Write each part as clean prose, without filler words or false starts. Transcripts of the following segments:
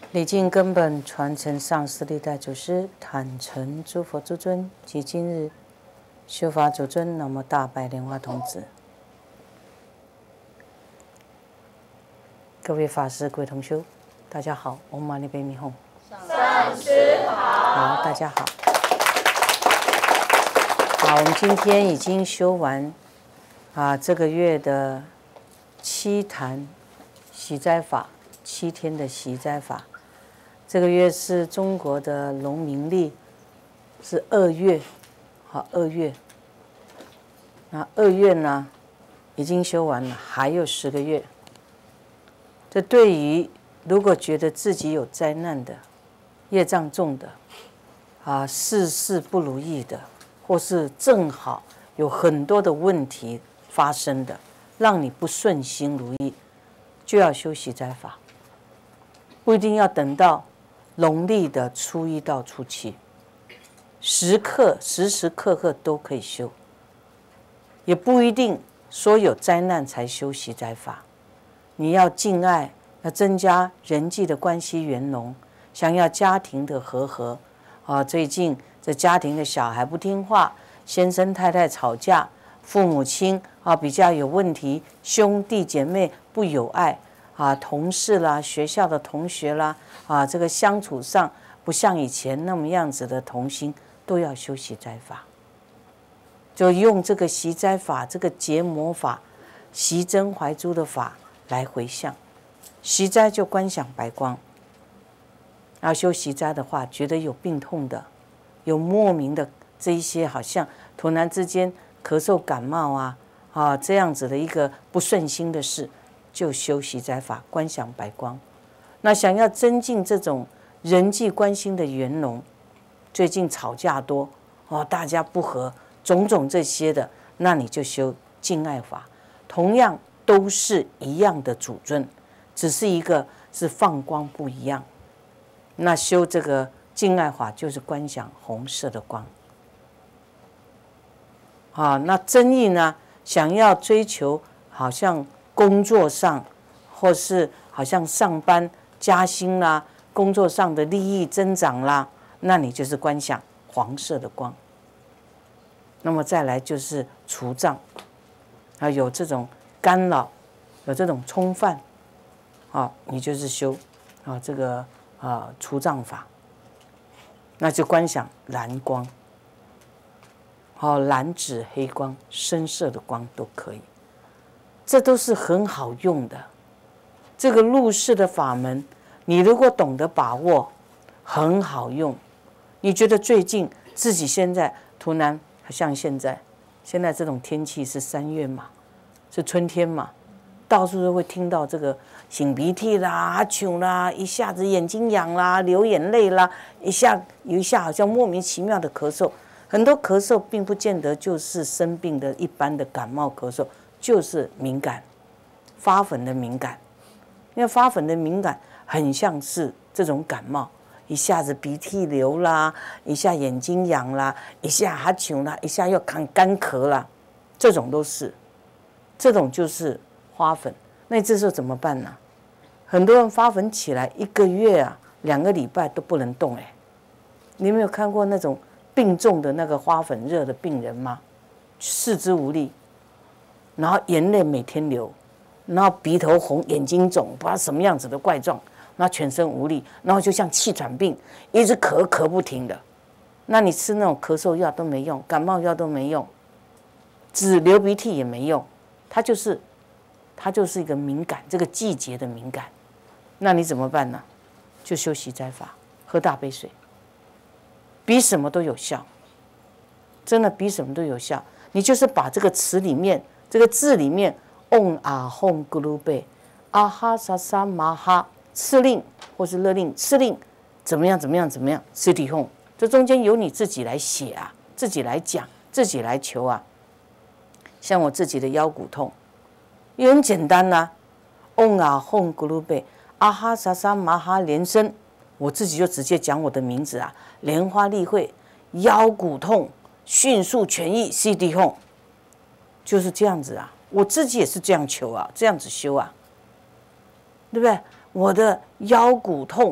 礼敬根本，传承上师历代祖师，坦诚诸佛诸尊及今日修法主尊，南无大白莲花童子。各位法师、各位同修，大家好，唵嘛呢叭咪吽。 上师好。 好，大家好。好，我们今天已经修完这个月的7坛息灾法，7天的息灾法。这个月是中国的农民历，是2月，好，2月。那2月呢，已经修完了，还有10个月。这对于如果觉得自己有灾难的、业障重的、事事不如意的，或是正好有很多的问题发生的，让你不顺心如意，就要修息灾法，不一定要等到农历的初1到初7，时时刻刻都可以修，也不一定说有灾难才修息灾法。你要敬爱，要增加人际的关系圆融，想要家庭的和合最近这家庭的小孩不听话，先生太太吵架，父母亲比较有问题，兄弟姐妹不友爱同事啦，学校的同学啦这个相处上不像以前那么样子的同心，都要修息灾法。就用这个息灾法，这个结魔法，息真怀珠的法来回向。息灾就观想白光。要修息灾的话，觉得有病痛的，有莫名的这一些好像突然之间咳嗽感冒这样子的一个不顺心的事，就修息灾法，观想白光。那想要增进这种人际关系的圆融，最近吵架多大家不和，种种这些的，那你就修敬爱法，同样都是一样的主尊，只是一个是放光不一样。那修这个敬爱法就是观想红色的光那真意呢，想要追求好像工作上或是好像上班加薪啦，工作上的利益增长啦，那你就是观想黄色的光。那么再来就是除障有这种干扰，有这种冲犯你就是修这个除障法，那就观想蓝光蓝紫黑光，深色的光都可以，这都是很好用的。这个入世的法门，你如果懂得把握，很好用。你觉得最近自己现在突然像现在这种天气是3月嘛，是春天嘛，到处都会听到这个擤鼻涕啦、哈啾啦，一下子眼睛痒啦、流眼泪啦，一下好像莫名其妙的咳嗽。很多咳嗽并不见得就是生病的一般的感冒咳嗽，就是敏感发粉的敏感。因为发粉的敏感很像是这种感冒，一下子鼻涕流啦，一下眼睛痒啦，一下哈啾啦，一下又干咳啦，这种都是，这种就是花粉。那这时候怎么办呢？很多人发粉起来1个月2个礼拜都不能动你有没有看过那种病重的那个花粉热的病人吗？四肢无力，然后眼泪每天流，然后鼻头红，眼睛肿，不知道什么样子的怪状，然后全身无力，然后就像气喘病，一直咳不停的。那你吃那种咳嗽药都没用，感冒药都没用，止流鼻涕也没用，它就是一个敏感，这个季节的敏感。那你怎么办呢？就修息灾法，喝大杯水，比什么都有效，真的比什么都有效。你就是把这个词里面，这个字里面嗡啊吽咕噜贝啊哈沙沙玛哈敕令或是勒令敕令怎么样实体吽，这中间由你自己来写自己来讲，自己来求像我自己的腰骨痛也很简单嗡啊吽咕噜贝啊哈沙沙玛哈连声，我自己就直接讲我的名字莲花例会，腰骨痛迅速痊愈，CD吽，就是这样子我自己也是这样求这样子修对不对？我的腰骨痛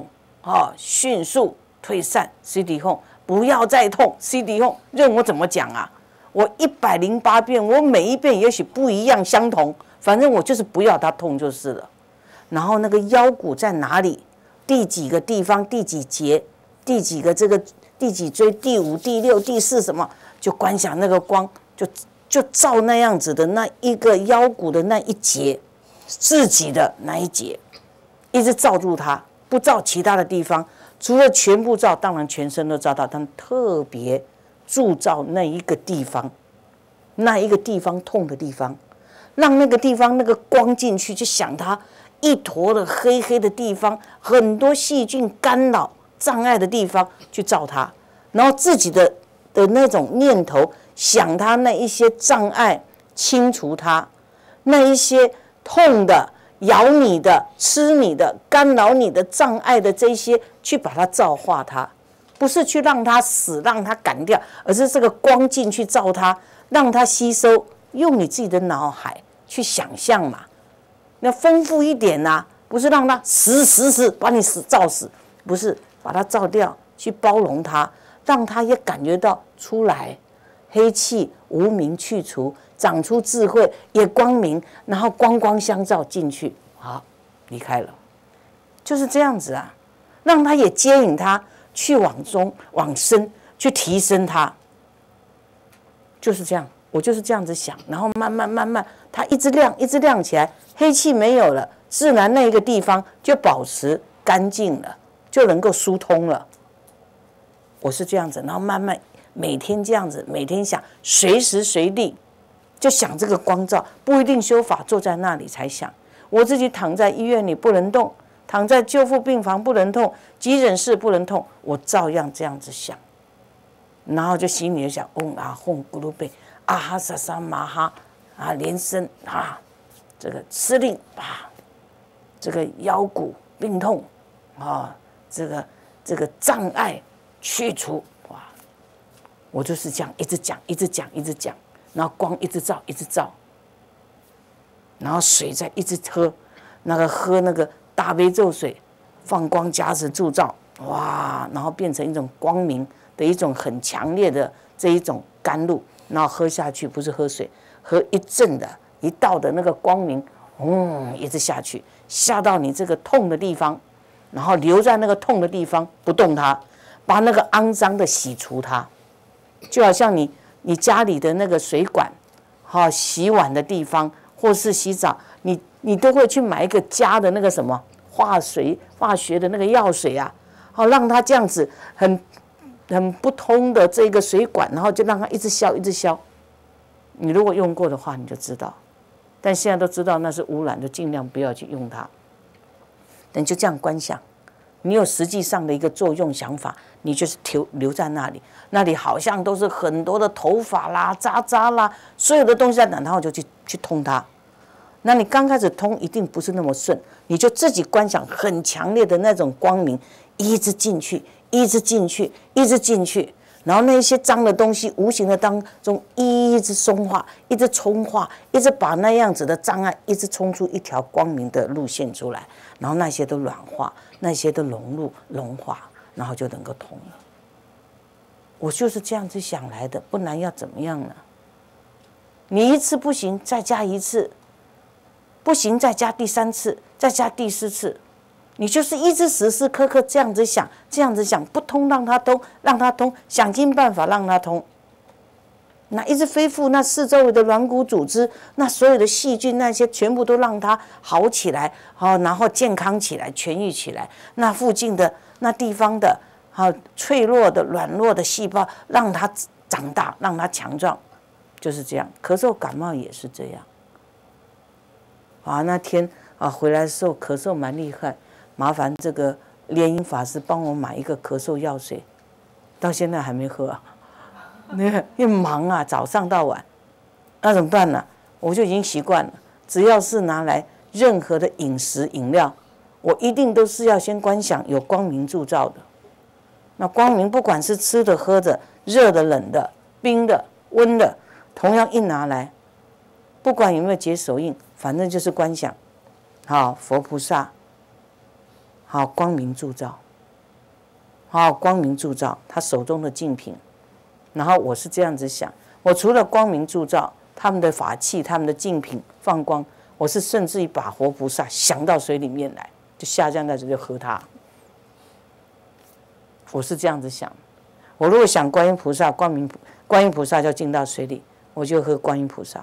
迅速退散 ，CD home， 不要再痛 ，CD home， 任我怎么讲啊？我108遍，我每一遍也许不一样相同，反正我就是不要它痛就是了。然后那个腰骨在哪里？第几个地方？第几节？第几个这个？第几椎？第5、第6、第4什么？就观想那个光，就照那样子的那一个腰骨的那一节，自己的那一节，一直照住它，不照其他的地方。除了全部照，当然全身都照到，但特别注照那一个地方，那一个地方痛的地方，让那个地方那个光进去，就想它一坨的黑黑的地方，很多细菌干扰障碍的地方去照它，然后自己的那种念头想它那一些障碍，清除它，那一些痛的、咬你的、吃你的、干扰你的障碍的这些，去把它照化它，不是去让它死、让它赶掉，而是这个光进去照它，让它吸收，用你自己的脑海去想象嘛，那丰富一点呐、不是让它死把你照死，不是把它照掉，去包容它，让它也感觉到出来，黑气无明去除，长出智慧，也光明，然后光光相照进去，好，离开了，就是这样子啊，让它也接引它去往中往深去提升它，就是这样，我就是这样子想，然后慢慢，它一直亮起来，黑气没有了，自然那个地方就保持干净了，就能够疏通了。我是这样子，然后慢慢每天这样子，每天想，随时随地就想这个光照，不一定修法，坐在那里才想。我自己躺在医院里不能动，躺在救护病房不能动，急诊室不能动，我照样这样子想，然后就心里就想，嗡啊吽咕噜贝啊哈萨萨玛哈啊连声啊，这个司令啊，这个腰骨病痛啊，这个障碍去除，哇！我就是这样一直讲，然后光一直照，然后水再一直喝，喝那个大悲咒水，放光加持铸造，哇！然后变成一种光明的一种很强烈的这一种甘露，然后喝下去不是喝水，喝一阵的一道的那个光明，一直下去，下到你这个痛的地方，然后留在那个痛的地方不动它，把那个肮脏的洗除它，就好像你家里的那个水管，洗碗的地方或是洗澡，你都会去买一个加的那个什么化学的那个药水啊，让它这样子很不通的这个水管，然后就让它一直消。你如果用过的话，你就知道。但现在都知道那是污染，就尽量不要去用它。但就这样观想，你有实际上的一个作用想法，你就是留在那里，那里好像都是很多的头发啦、渣啦，所有的东西在那，然后就去通它。那你刚开始通一定不是那么顺，你就自己观想很强烈的那种光明，一直进去，然后那些脏的东西无形的当中一直松化，一直冲化，一直把那样子的障碍一直冲出一条光明的路线出来，然后那些都软化，那些都融化，然后就能够通了。我就是这样子想来的，不然要怎么样呢？你一次不行，再加一次，不行再加第3次，再加第4次。你就是一直时时刻刻这样子想，不通让它通，想尽办法让它通。那一直恢复那四周围的软骨组织，那所有的细菌那些全部都让它好起来，然后健康起来，痊愈起来。那附近的那地方的脆弱的、软弱的细胞，让它长大，让它强壮，就是这样。咳嗽、感冒也是这样。那天回来的时候咳嗽蛮厉害。麻烦这个莲音法师帮我买一个咳嗽药水，到现在还没喝啊。因为忙啊，早上到晚，那怎么办呢？我就已经习惯了，只要是拿来任何的饮食饮料，我一定都是要先观想有光明铸造的。那光明不管是吃的、喝的、热的、冷的、冰的、温的，同样一拿来，不管有没有结手印，反正就是观想，佛菩萨。光明铸造， 光明铸造他手中的净瓶。然后我是这样子想，我除了光明铸造他们的法器、他们的净瓶放光，我是甚至于把活菩萨想到水里面来，就下降在这就喝它。我是这样子想，我如果想观音菩萨、观音菩萨就进到水里，我就喝观音菩萨。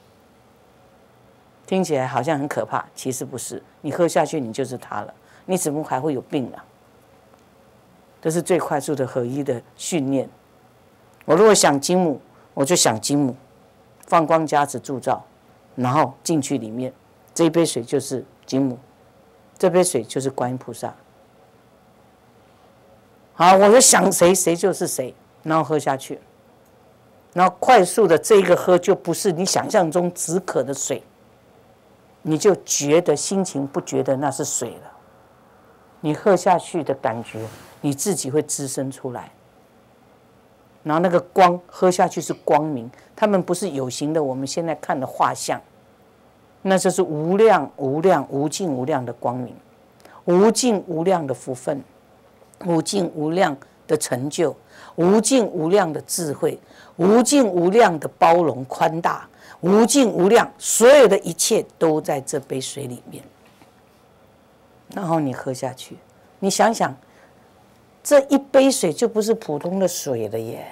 听起来好像很可怕，其实不是，你喝下去你就是它了，你怎么还会有病呢？这是最快速的合一的训练。我如果想金母，我就想金母，放光加持铸造，然后进去里面，这一杯水就是金母，这杯水就是观音菩萨。好，我就想谁，谁就是谁，然后喝下去，然后快速的这一个喝就不是你想象中止渴的水，你就觉得心情不觉得那是水了，你喝下去的感觉，你自己会滋生出来。然后那个光喝下去是光明，他们不是有形的我们现在看的画像，那就是无量无量无尽无量的光明，无尽无量的福分，无尽无量的成就，无尽无量的智慧，无尽无量的包容宽大，无尽无量，所有的一切都在这杯水里面。然后你喝下去，你想想，这一杯水就不是普通的水了耶，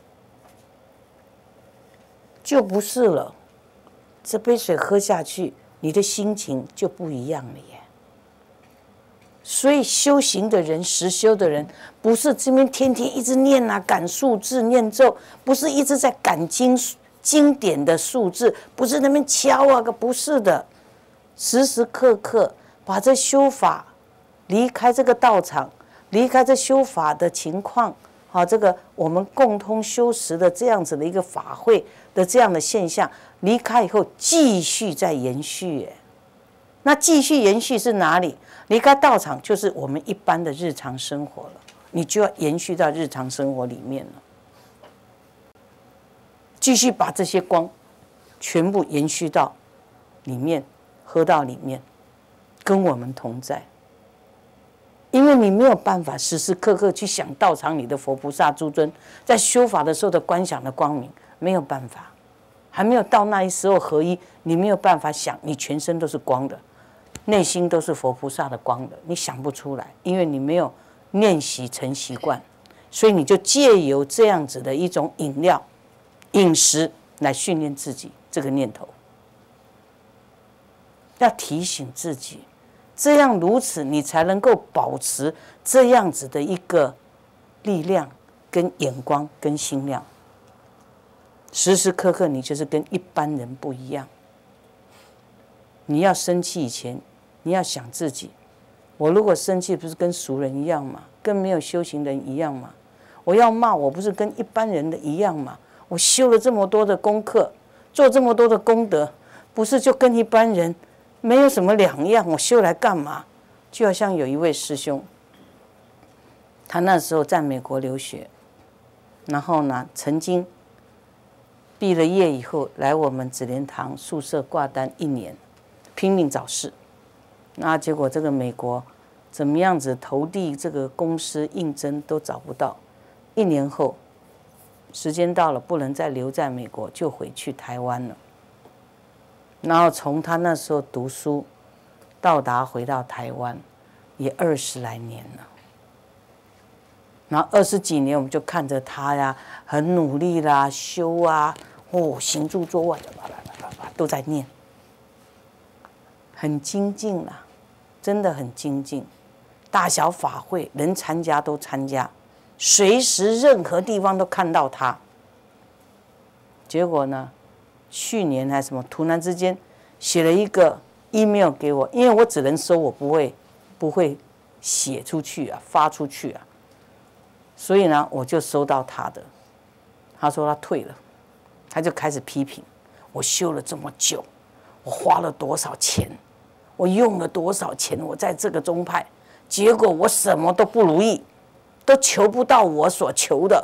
就不是了。这杯水喝下去，你的心情就不一样了耶。所以修行的人、实修的人，不是这边天天一直念啊、赶数字、念咒，不是一直在赶经典的数字，不是那边敲啊，不是的，时时刻刻把这修法离开这个道场，离开这修法的情况，这个我们共同修持的这样子的一个法会的这样的现象，离开以后继续再延续耶。那继续延续是哪里？离开道场就是我们一般的日常生活了，你就要延续到日常生活里面了，继续把这些光全部延续到里面，喝到里面，跟我们同在。因为你没有办法时时刻刻去想道场里的佛菩萨诸尊在修法的时候的观想的光明，没有办法，还没有到那一时候合一，你没有办法想你全身都是光的，内心都是佛菩萨的光的，你想不出来，因为你没有练习成习惯，所以你就借由这样子的一种饮食来训练自己这个念头，要提醒自己，这样如此你才能够保持这样子的一个力量跟眼光跟心量，时时刻刻你就是跟一般人不一样。你要生气以前，你要想自己，我如果生气不是跟俗人一样吗？跟没有修行人一样吗？我要骂我不是跟一般人的一样吗？我修了这么多的功课，做这么多的功德，不是就跟一般人没有什么两样，我修来干嘛？就好像有一位师兄，他那时候在美国留学，然后呢，曾经毕了业以后来我们紫莲堂宿舍挂单1年，拼命找事。那结果这个美国怎么样子投递这个公司应征都找不到，1年后时间到了，不能再留在美国，就回去台湾了。然后从他那时候读书到达回到台湾，也20来年了。然后20几年，我们就看着他呀，很努力啦，修啊，行住坐卧，都在念，很精进啦，真的很精进。大小法会能参加都参加，随时任何地方都看到他。结果呢，去年还什么，突然之间写了一个 email 给我，因为我只能收，我不会写出去啊，发出去啊。所以呢，我就收到他的，他说他退了，他就开始批评我修了这么久，我花了多少钱，我用了多少钱，我在这个宗派，结果我什么都不如意，都求不到我所求的，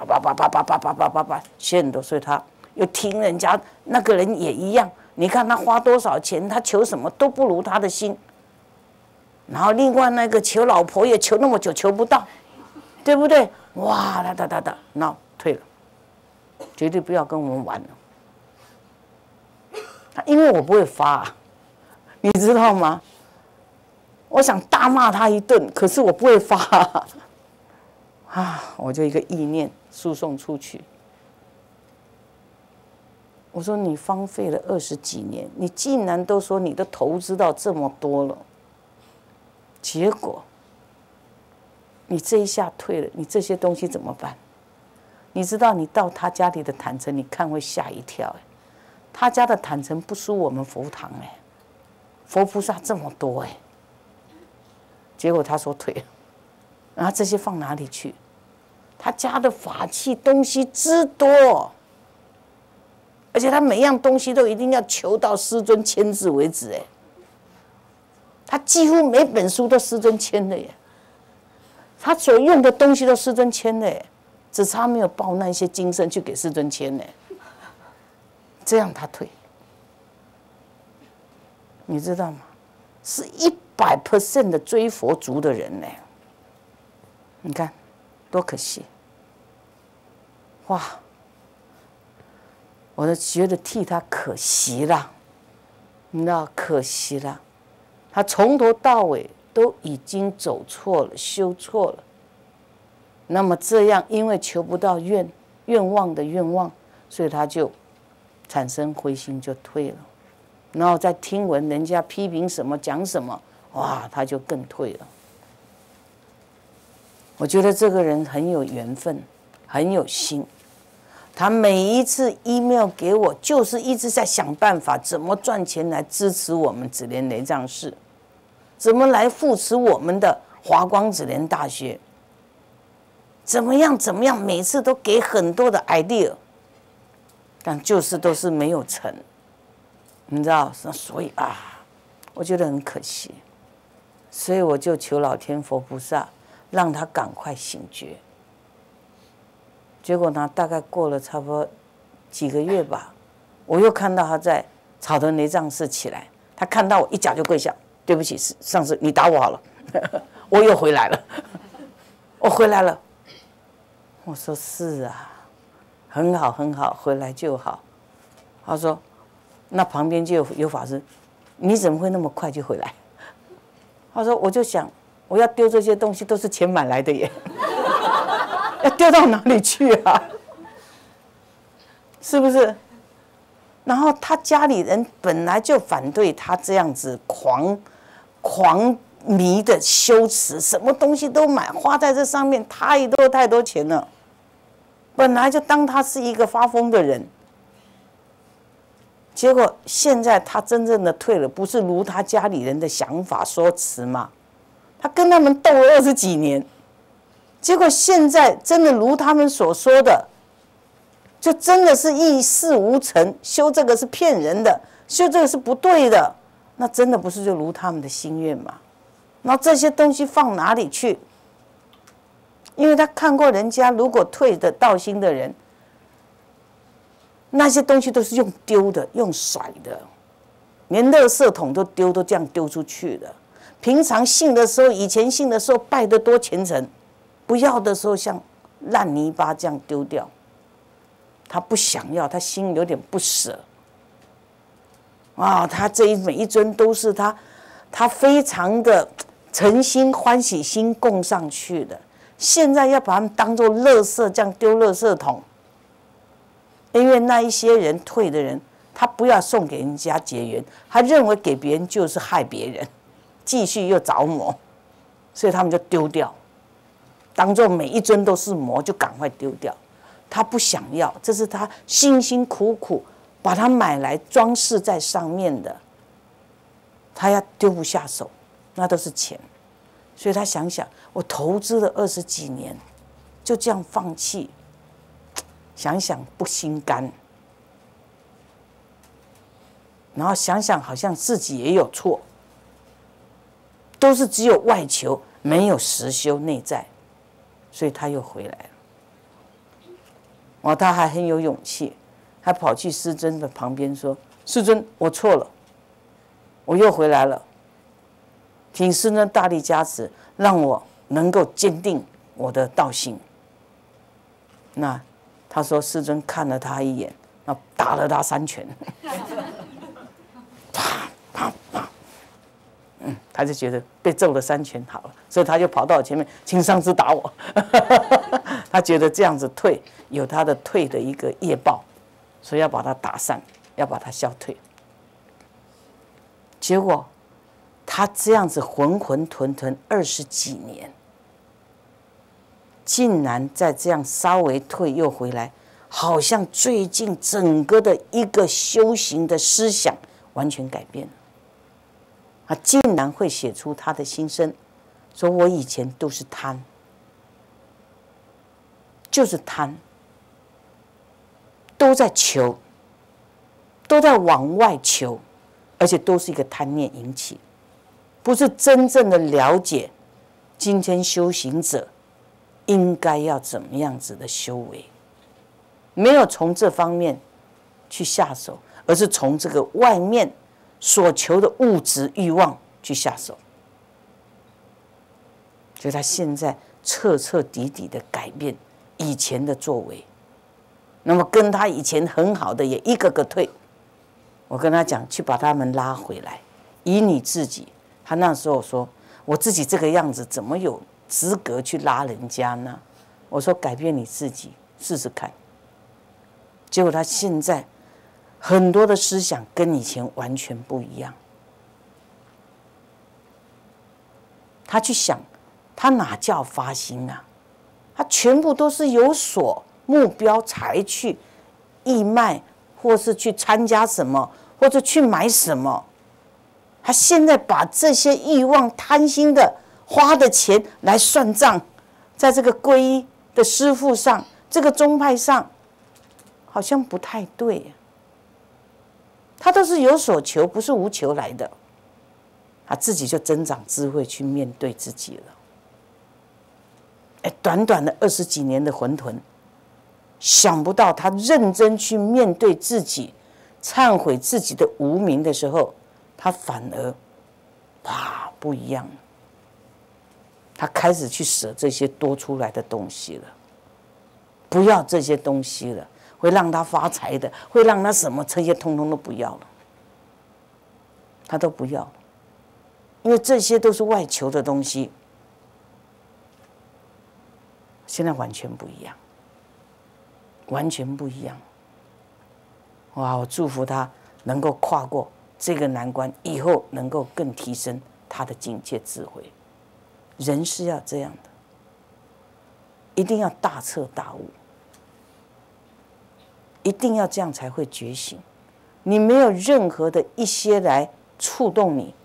写很多，所以他又听人家那个人也一样，你看他花多少钱，他求什么都不如他的心，然后另外那个求老婆也求那么久求不到。 对不对？哇，那退了，绝对不要跟我们玩了。因为我不会发，你知道吗？我想大骂他一顿，可是我不会发我就一个意念输送出去。我说你荒废了20几年，你竟然都说你都投资到这么多了，结果你这一下退了，你这些东西怎么办？你知道你到他家里的坛城，你看会吓一跳他家的坛城不输我们佛堂佛菩萨这么多结果他说退了，然后这些放哪里去？他家的法器东西之多，而且他每样东西都一定要求到师尊签字为止他几乎每本书都师尊签的他所用的东西都师尊签的只差没有报那些经圣去给师尊签这样他退，你知道吗？是100% 的追佛族的人你看多可惜！哇，我都觉得替他可惜了，你知道可惜了，他从头到尾都已经走错了，修错了。那么这样，因为求不到愿望的愿望，所以他就产生灰心，就退了。然后再听闻人家批评什么讲什么，哇，他就更退了。我觉得这个人很有缘分，很有心。他每一次 email 给我，就是一直在想办法怎么赚钱来支持我们紫莲雷藏寺，怎么来扶持我们的华光紫莲大学，怎么样，每次都给很多的 idea， 但就是都是没有成。你知道，所以我觉得很可惜，所以我就求老天佛菩萨，让他赶快醒觉。结果呢，大概过了差不多几个月吧，我又看到他在草屯雷藏寺起来，他看到我一脚就跪下，对不起，上次你打我好了，我又回来了，我回来了。我说是啊，很好很好，回来就好。他说。那旁边就有法师，你怎么会那么快就回来？他说，我就想，我要丢这些东西都是钱买来的耶，要丢到哪里去啊？是不是？然后他家里人本来就反对他这样子狂迷的修持，什么东西都买，花在这上面太多钱了。本来就当他是一个发疯的人。结果现在他真正的退了，不是如他家里人的想法说辞吗？他跟他们斗了20几年，结果现在真的如他们所说的，就真的是一事无成，修这个是骗人的，修这个是不对的，那真的不是就如他们的心愿吗？那这些东西放哪里去？因为他看过人家如果退的道心的人。那些东西都是用丢的，用甩的，连垃圾桶都丢，都这样丢出去的。平常信的时候，以前信的时候拜得多虔诚，不要的时候像烂泥巴这样丢掉。他不想要，他心有点不舍。他这每一尊都是他非常的诚心欢喜心供上去的。现在要把他们当作垃圾这样丢垃圾桶。因为那一些人退的人，他不要送给人家结缘，他认为给别人就是害别人，继续又着魔，所以他们就丢掉，当做每一尊都是魔，就赶快丢掉。他不想要，这是他辛辛苦苦把它买来装饰在上面的，他要丢不下手，那都是钱，所以他想想，我投资了20几年，就这样放弃。想想不心甘，然后想想好像自己也有错，都是只有外求，没有实修内在，所以他又回来了。他还很有勇气，还跑去师尊的旁边说：“师尊，我错了，我又回来了，请师尊大力加持，让我能够坚定我的道行。那他说师尊看了他一眼，那打了他3拳，啪啪啪，他就觉得被揍了3拳好了，所以他就跑到我前面，请上师打我。他觉得这样子退有他的退的一个业报，所以要把他打散，要把他消退。结果他这样子浑浑沌沌20几年，竟然在这样稍微退又回来，好像最近整个的一个修行的思想完全改变了。他竟然会写出他的心声，说我以前都是贪，就是贪，都在求，都在往外求，而且都是一个贪念引起，不是真正的了解今天修行者应该要怎么样子的修为，没有从这方面去下手，而是从这个外面所求的物质欲望去下手。所以他现在彻彻底底的改变以前的作为，那么跟他以前很好的也一个个退。我跟他讲，去把他们拉回来，以你自己。他那时候说，我自己这个样子怎么有资格去拉人家呢？我说改变你自己试试看。结果他现在很多的思想跟以前完全不一样。他去想，他哪叫发心啊？他全部都是有所目标才去义卖，或是去参加什么，或者去买什么。他现在把这些欲望、贪心的花的钱来算账，在这个皈依的师父上，这个宗派上，好像不太对。他都是有所求，不是无求来的。他自己就增长智慧去面对自己了。短短的20几年的混沌，想不到他认真去面对自己，忏悔自己的无明的时候，他反而哇不一样了。他开始去舍这些多出来的东西了，不要这些东西了，会让他发财的，会让他什么，这些通通都不要了，他都不要了，因为这些都是外求的东西。现在完全不一样，完全不一样。哇！我祝福他能够跨过这个难关，以后能够更提升他的境界智慧。人是要这样的，一定要大彻大悟，一定要这样才会觉醒。你没有任何的一些来触动你，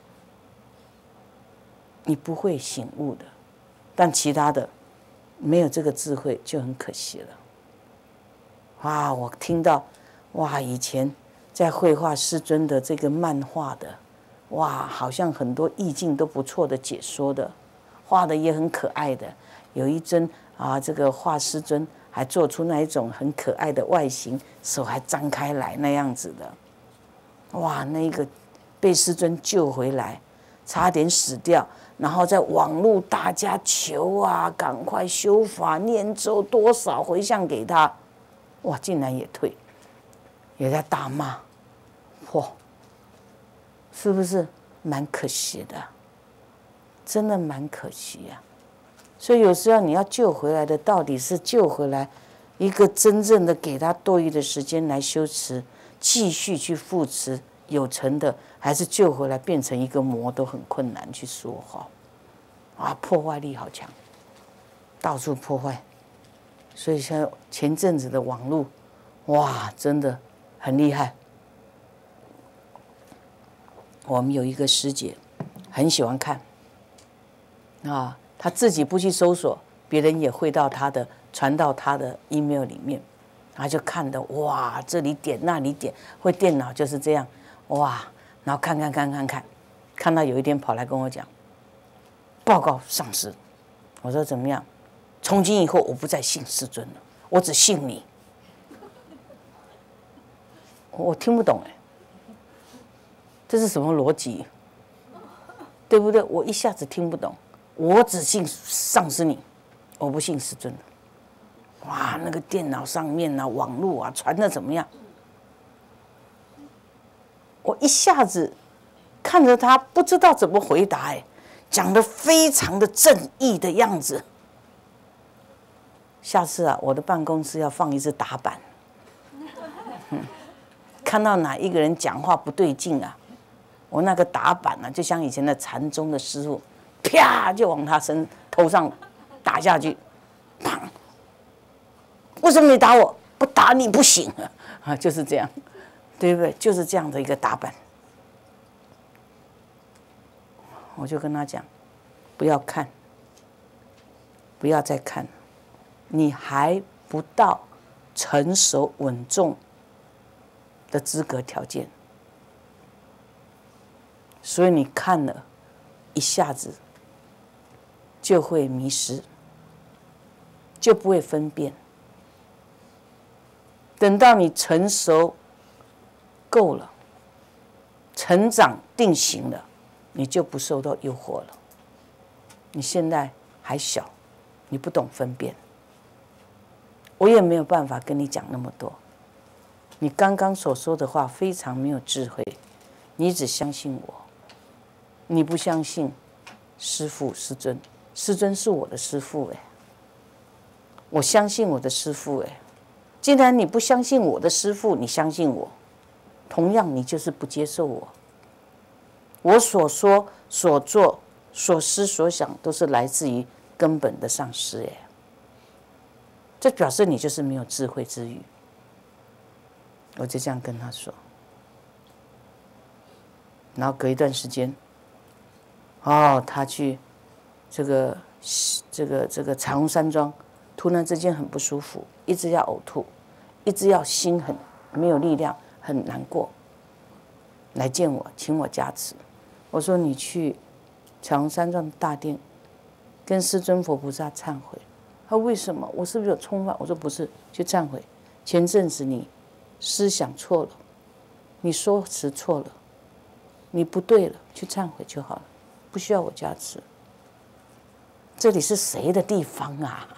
你不会醒悟的。但其他的没有这个智慧就很可惜了。哇！我听到哇，以前在绘画师尊的这个漫画的，哇，好像很多意境都不错的解说的，画的也很可爱的。有一尊啊，这个画师尊还做出那一种很可爱的外形，手还张开来那样子的。哇，那个被师尊救回来，差点死掉。然后在网络大家求啊，赶快修法念咒，多少回向给他，哇，竟然也退，也在大骂，嚯，是不是蛮可惜的？真的蛮可惜呀。所以有时候你要救回来的，到底是救回来一个真正的给他多余的时间来修持，继续去扶持有成的，还是救回来变成一个魔都很困难去说哈。啊，破坏力好强，到处破坏。所以像前阵子的网络，哇，真的很厉害。我们有一个师姐很喜欢看啊，她自己不去搜索，别人也会到她的传到她的 email 里面，她就看的哇，这里点那里点，会电脑就是这样哇，然后看到有一天跑来跟我讲，报告上师，我说怎么样？从今以后我不再信师尊了，我只信你。我听不懂这是什么逻辑？对不对？我一下子听不懂。我只信上师你， 我不信师尊。哇，那个电脑上面啊，网络啊，传的怎么样？我一下子看着他，不知道怎么回答，哎，讲得非常的正义的样子。下次啊，我的办公室要放一只打板。看到哪一个人讲话不对劲啊，我那个打板啊，就像以前的禅宗的师傅，啪就往他头上打下去，砰！为什么你打我？不打你不行啊！就是这样，对不对？就是这样的一个打板。我就跟他讲，不要看，不要再看，你还不到成熟稳重的资格条件，所以你看了，一下子就会迷失，就不会分辨。等到你成熟够了，成长定型了，你就不受到诱惑了。你现在还小，你不懂分辨，我也没有办法跟你讲那么多。你刚刚所说的话非常没有智慧，你只相信我，你不相信师父师尊。师尊是我的师父，我相信我的师父，既然你不相信我的师父，你相信我，同样你就是不接受我。我所说、所做、所思、所想，都是来自于根本的上师，这表示你就是没有智慧之语。我就这样跟他说，然后隔一段时间，他去这个彩虹山庄，突然之间很不舒服，一直要呕吐，一直要心很没有力量，很难过，来见我，请我加持。我说你去彩虹山庄的大殿，跟师尊佛菩萨忏悔。他为什么？我是不是有冲犯？我说不是，去忏悔。前阵子你思想错了，你说辞错了，你不对了，去忏悔就好了，不需要我加持。这里是谁的地方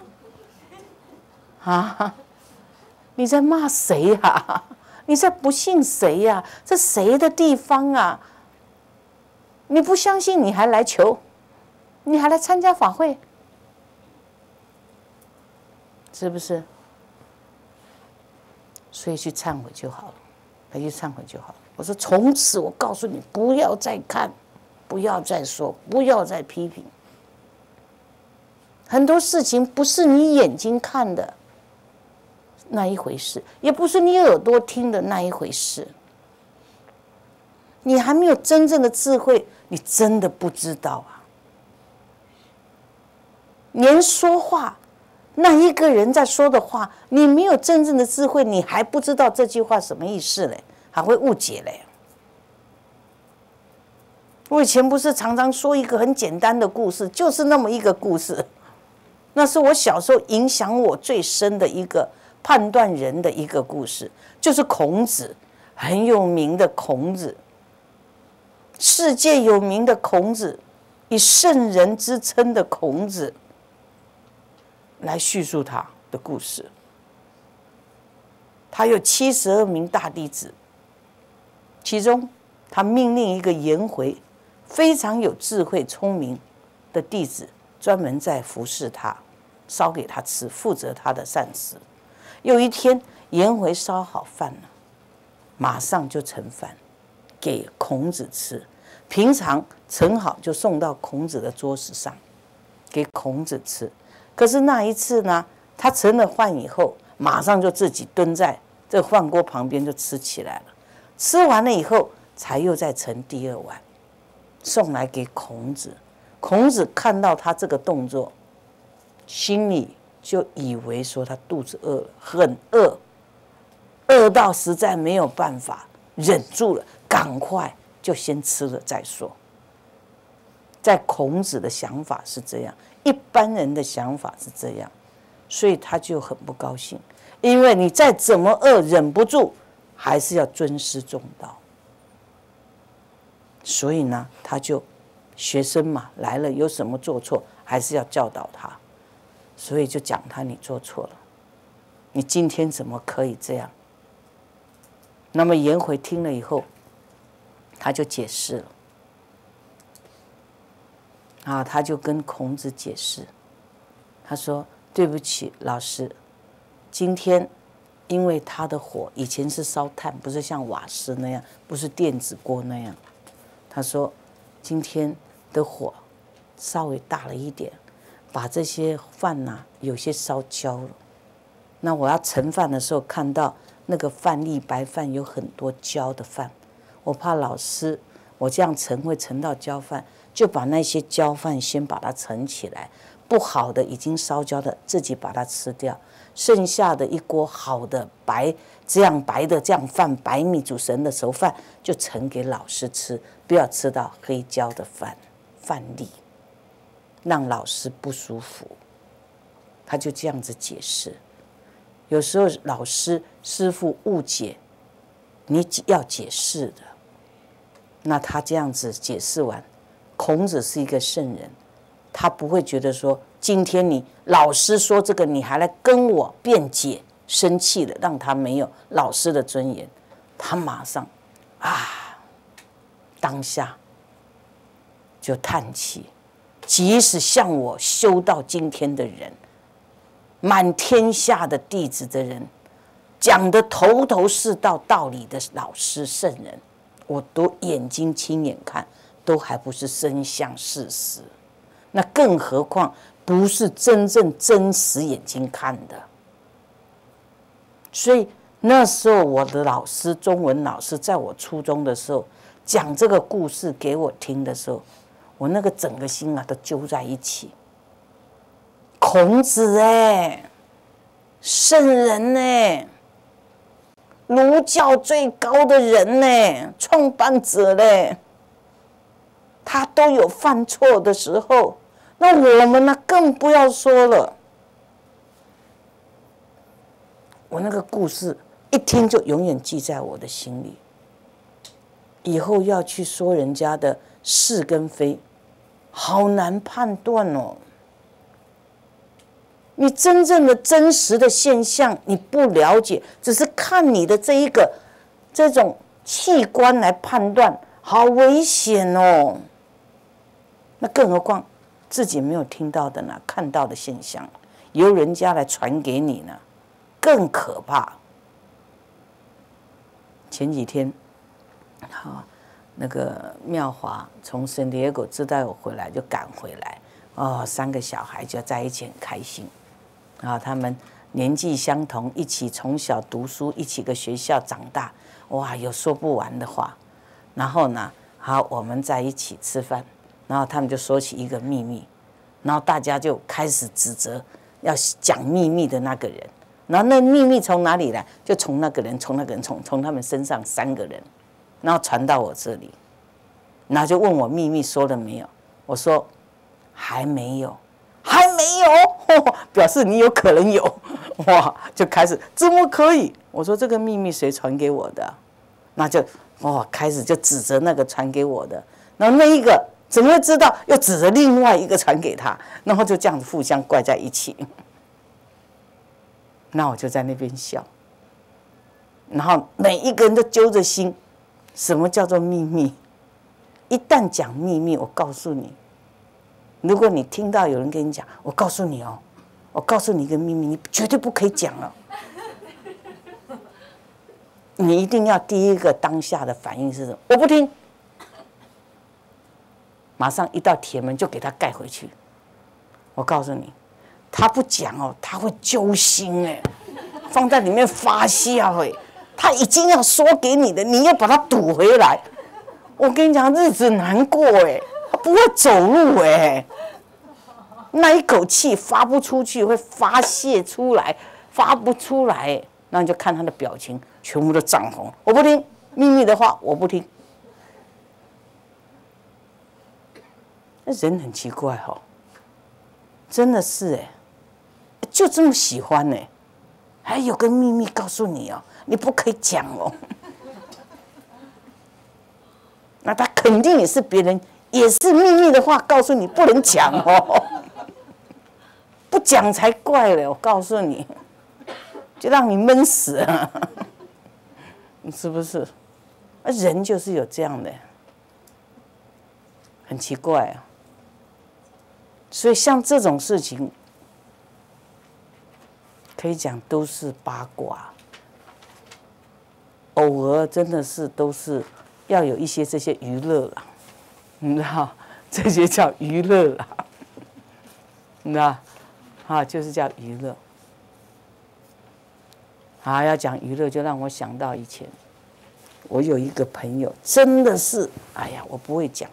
啊？你在骂谁呀？你在不信谁呀？这谁的地方啊？你不相信，你还来求，你还来参加法会，是不是？所以去忏悔就好了，去忏悔就好了。我说从此我告诉你，不要再看，不要再说，不要再批评。很多事情不是你眼睛看的那一回事，也不是你耳朵听的那一回事。你还没有真正的智慧，你真的不知道啊。连说话，那一个人在说的话，你没有真正的智慧，你还不知道这句话什么意思嘞，还会误解嘞。我以前不是常常说一个很简单的故事，就是那么一个故事，那是我小时候影响我最深的一个判断人的一个故事，就是孔子，很有名的孔子，世界有名的孔子，以圣人之称的孔子，来叙述他的故事。他有72名大弟子，其中他命令一个颜回，非常有智慧聪明的弟子，专门在服侍他，烧给他吃，负责他的膳食。有一天，颜回烧好饭了，马上就盛饭给孔子吃。平常盛好就送到孔子的桌子上，给孔子吃。可是那一次呢，他盛了饭以后，马上就自己蹲在这个饭锅旁边就吃起来了。吃完了以后，才又再盛第二碗，送来给孔子。孔子看到他这个动作，心里就以为说他肚子饿了，很饿，饿到实在没有办法忍住了，赶快就先吃了再说。在孔子的想法是这样，一般人的想法是这样，所以他就很不高兴，因为你再怎么饿，忍不住还是要尊师重道。所以呢，他就学生嘛来了，有什么做错，还是要教导他。 所以就讲他你做错了，你今天怎么可以这样？那么颜回听了以后，他就解释了。他就跟孔子解释，他说：“对不起，老师，今天因为他的火以前是烧炭，不是像瓦斯那样，不是电子锅那样。他说今天的火稍微大了一点，把这些饭有些烧焦了。那我要盛饭的时候，看到那个饭粒白饭有很多焦的饭，我怕老师我这样盛会盛到焦饭。”就把那些焦饭先把它盛起来，不好的已经烧焦的自己把它吃掉，剩下的一锅好的这样白的这样饭，白米煮成的熟饭就盛给老师吃，不要吃到黑焦的饭粒，让老师不舒服。他就这样子解释。有时候老师师父误解，你要解释的。那他这样子解释完。孔子是一个圣人，他不会觉得说今天你老师说这个，你还来跟我辩解，生气了，让他没有老师的尊严。他马上当下就叹气，即使像我修到今天的人，满天下的弟子的人，讲的头头是道道理的老师圣人，我都眼睛亲眼看。都还不是真相事实，那更何况不是真正真实眼睛看的。所以那时候我的老师，中文老师，在我初中的时候讲这个故事给我听的时候，我那个整个心都揪在一起。孔子圣人儒教最高的人创办者他都有犯错的时候，那我们呢更不要说了。我那个故事一听就永远记在我的心里，以后要去说人家的是跟非，好难判断哦。你真正的真实的现象你不了解，只是看你的这种器官来判断，好危险哦。那更何况自己没有听到的呢，看到的现象，由人家来传给你呢，更可怕。前几天，那个妙华从圣地亚哥知道我回来，就赶回来，3个小孩就在一起很开心，他们年纪相同，一起从小读书，一起个学校长大，哇，有说不完的话。然后呢，好，我们在一起吃饭。然后他们就说起一个秘密，然后大家就开始指责要讲秘密的那个人，然后那秘密从哪里来？就从那个人，从他们身上3个人，然后传到我这里，然后就问我秘密说了没有？我说还没有，表示你有可能有，哇，就开始怎么可以？我说这个秘密谁传给我的？那就开始就指责那个传给我的，然后那一个。怎么会知道？又指着另外一个传给他，然后就这样子互相怪在一起。那我就在那边笑，然后每一个人都揪着心，什么叫做秘密？一旦讲秘密，我告诉你，如果你听到有人跟你讲，我告诉你我告诉你一个秘密，你绝对不可以讲了。你一定要第一个当下的反应是什么？我不听。马上一道铁门就给他盖回去。我告诉你，他不讲他会揪心放在里面发酵他已经要说给你的，你要把它堵回来。我跟你讲，日子难过他不会走路那一口气发不出去，会发泄出来，发不出来，那你就看他的表情，全部都涨红。我不听秘密的话，我不听。那人很奇怪真的是就这么喜欢还有个秘密告诉你你不可以讲那他肯定也是别人，也是秘密的话告诉你不能讲不讲才怪了，我告诉你，就让你闷死了，是不是？人就是有这样的，很奇怪啊。所以像这种事情，可以讲都是八卦，偶尔真的是都是要有一些这些娱乐啦，你知道，这些叫娱乐啦，你知道，就是叫娱乐。要讲娱乐，就让我想到以前，我有一个朋友，真的是，哎呀，我不会讲。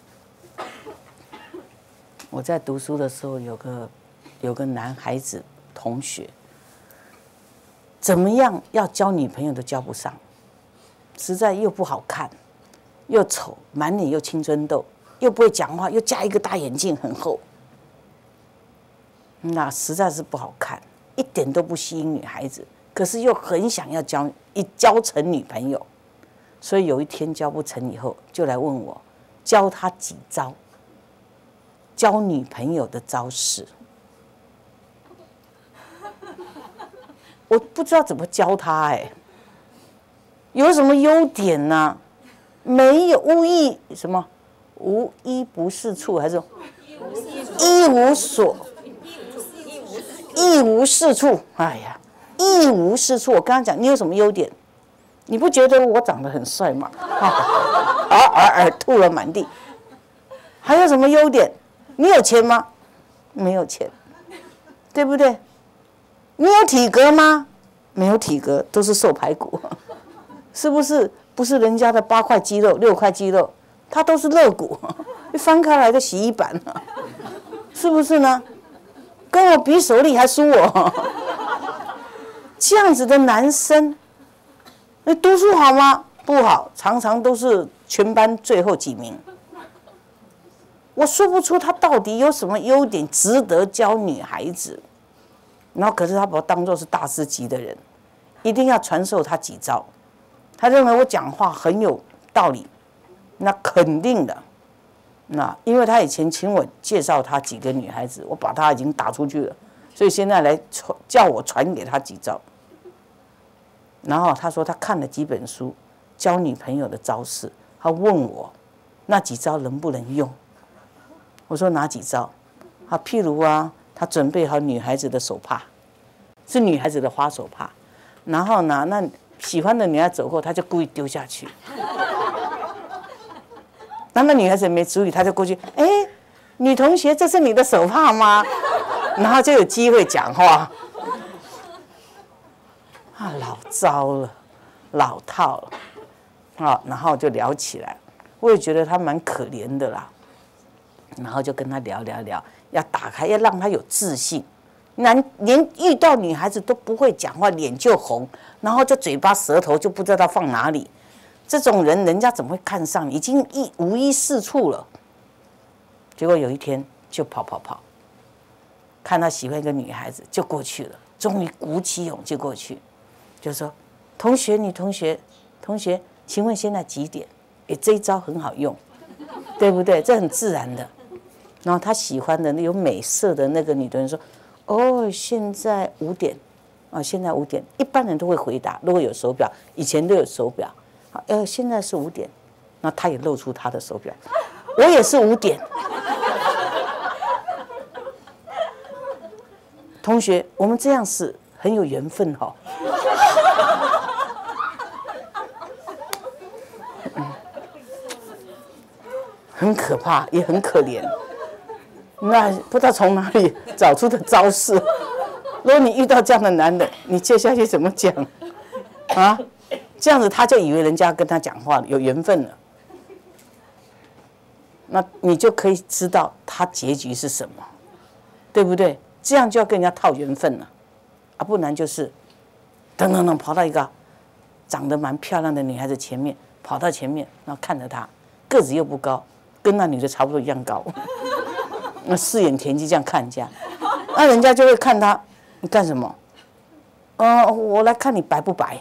我在读书的时候，有个男孩子同学，怎么样要交女朋友都交不上，实在又不好看，又丑，满脸又青春痘，又不会讲话，又加一个大眼镜很厚，那实在是不好看，一点都不吸引女孩子。可是又很想要交成女朋友，所以有一天交不成以后，就来问我教他几招交女朋友的招式。我不知道怎么教他有什么优点呢？没有，无一不是处，还是一无是处？哎呀！一无是处。我刚刚讲，你有什么优点？你不觉得我长得很帅吗？吐了满地。还有什么优点？你有钱吗？没有钱，对不对？你有体格吗？没有体格，都是瘦排骨，是不是？不是人家的8块肌肉、6块肌肉，它都是肋骨，一翻开来的洗衣板，是不是呢？跟我比手力还输我。这样子的男生，读书好吗？不好，常常都是全班最后几名。我说不出他到底有什么优点值得教女孩子，然后可是他把我当作是大师级的人，一定要传授他几招。他认为我讲话很有道理，那肯定的。那因为他以前请我介绍他几个女孩子，我把他已经打出去了，所以现在来叫我传给他几招。然后他说他看了几本书教女朋友的招式，他问我那几招能不能用。我说哪几招？譬如他准备好女孩子的手帕，是女孩子的花手帕，然后呢，那喜欢的女孩走过，他就故意丢下去。那女孩子没注意，他就过去，女同学，这是你的手帕吗？然后就有机会讲话。老糟了，老套了，然后就聊起来。我也觉得他蛮可怜的啦，然后就跟他聊，要打开，要让他有自信。连遇到女孩子都不会讲话，脸就红，然后就嘴巴舌头就不知道放哪里。这种人，人家怎么会看上你？已经无一是处了。结果有一天就跑，看他喜欢一个女孩子，就过去了。终于鼓起勇气过去。就说，同学，请问现在几点？这一招很好用，对不对？这很自然的。然后他喜欢的有美色的那个女的人说：“现在5点，现在5点。”一般人都会回答，如果有手表，以前都有手表。现在是5点。那他也露出他的手表，我也是5点。同学，我们这样是很有缘分很可怕，也很可怜。那不知道从哪里找出的招式。如果你遇到这样的男的，你接下去怎么讲？这样子他就以为人家跟他讲话有缘分了。那你就可以知道他结局是什么，对不对？这样就要跟人家套缘分了，不然就是等跑到一个长得蛮漂亮的女孩子前面，跑到前面，然后看着她，个子又不高，跟那女的差不多一样高，那四眼田鸡这样看人家，那人家就会看他，你干什么？我来看你白不白。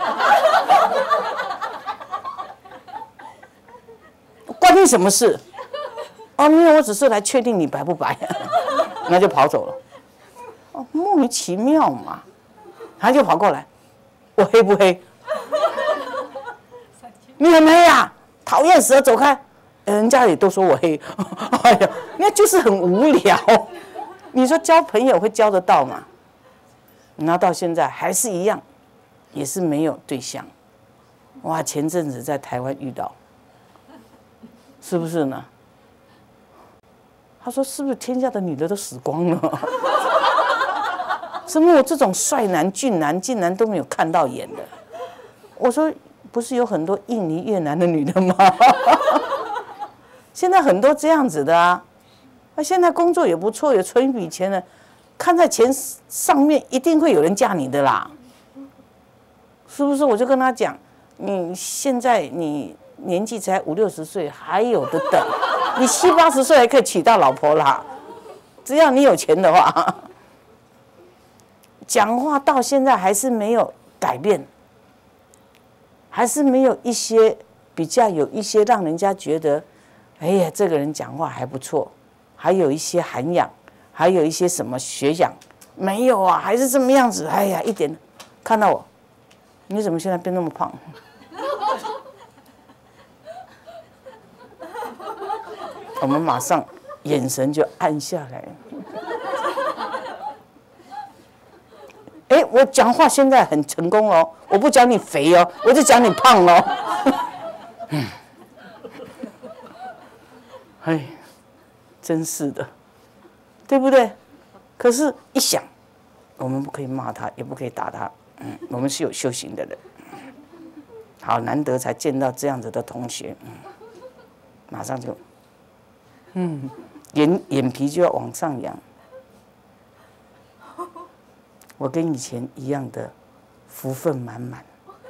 关你什么事？没有，我只是来确定你白不白。那就跑走了。 莫名其妙嘛。他就跑过来，我黑不黑？你很黑呀，讨厌死了，走开！人家也都说我黑，哎呀，那就是很无聊。你说交朋友会交得到吗？然后到现在还是一样，也是没有对象。哇，前阵子在台湾遇到，是不是呢？他说是不是天下的女的都死光了？怎么我这种帅男俊男竟然都没有看到眼的？我说不是有很多印尼越南的女的吗？现在很多这样子的啊，那现在工作也不错，也存一笔钱了，看在钱上面一定会有人嫁你的啦，是不是？我就跟他讲，你现在你年纪才50、60岁，还有的等，你70、80岁还可以娶到老婆啦，只要你有钱的话。讲话到现在还是没有改变，还是没有一些比较有一些让人家觉得，哎呀，这个人讲话还不错，还有一些涵养，还有一些什么学养，没有啊，还是这么样子。哎呀，一点看到我，你怎么现在变那么胖？我们马上眼神就暗下来。哎，我讲话现在很成功哦，我不讲你肥哦，我就讲你胖哦。哎，真是的，对不对？可是，一想，我们不可以骂他，也不可以打他。我们是有修行的人。好难得才见到这样子的同学，马上就，眼皮就要往上扬。我跟以前一样的福分满满，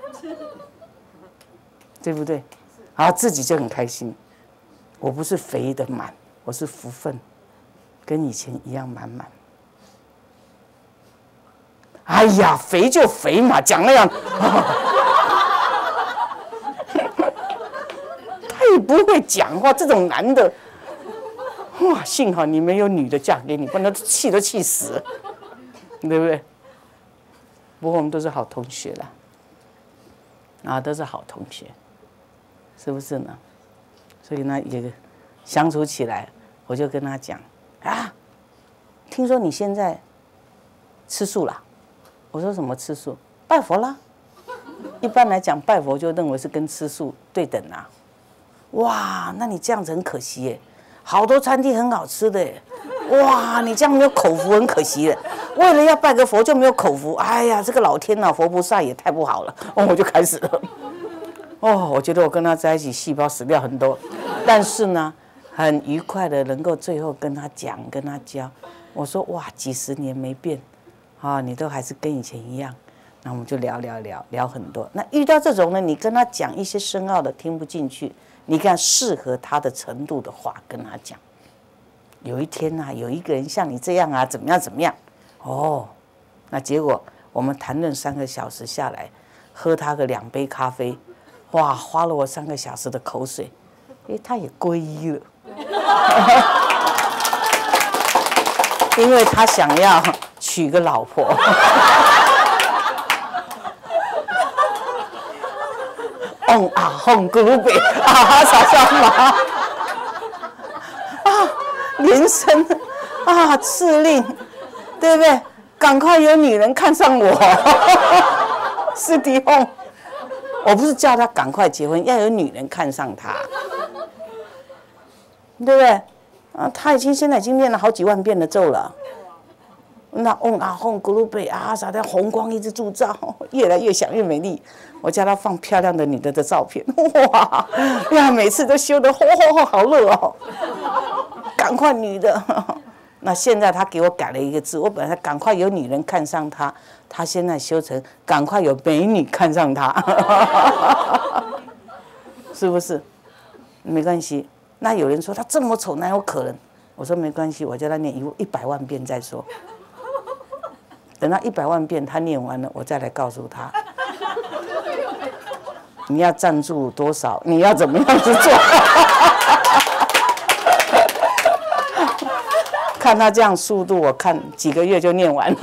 对不对？然后自己就很开心。我不是肥的满，我是福分，跟以前一样满满。哎呀，肥就肥嘛，讲那样，他也不会讲话。这种男的，哇，幸好你没有女的嫁给你，不然气都气死了，对不对？不过我们都是好同学啦，啊，都是好同学，是不是呢？所以呢，也相处起来，我就跟他讲啊，听说你现在吃素啦？我说什么吃素？拜佛啦。一般来讲，拜佛就认为是跟吃素对等啊。哇，那你这样子很可惜耶，好多餐厅很好吃的耶。哇，你这样没有口福很可惜的。为了要拜个佛就没有口福，哎呀，这个老天啊，佛菩萨也太不好了。我就开始了。我觉得我跟他在一起细胞死掉很多，但是呢，很愉快的能够最后跟他讲，跟他教。我说哇，几十年没变，你都还是跟以前一样。那我们就聊很多。那遇到这种呢，你跟他讲一些深奥的听不进去，你看适合他的程度的话跟他讲。有一天啊，有一个人像你这样啊，怎么样？那结果我们谈论3个小时下来，喝他个2杯咖啡，哇，花了我3个小时的口水，他也皈依了，因为他想要娶个老婆。哄咕噜贝啥嘛连声敕令，对不对？赶快有女人看上我，是的哄。我不是叫他赶快结婚，要有女人看上他，对不对？他现在已经念了好几万遍的咒了。那哄咕噜贝啥的红光一直铸造，越来越响越美丽。我叫他放漂亮的女的的照片，哇呀，每次都修得好热哦。赶快女的，那现在他给我改了一个字，我本来赶快有女人看上他，他现在修成赶快有美女看上他，是不是？没关系。那有人说他这么丑，哪有可能？我说没关系，我叫他念100万遍再说。等他100万遍他念完了，我再来告诉他，你要赞助多少，你要怎么样子做。 看他这样速度，我看几个月就念完了。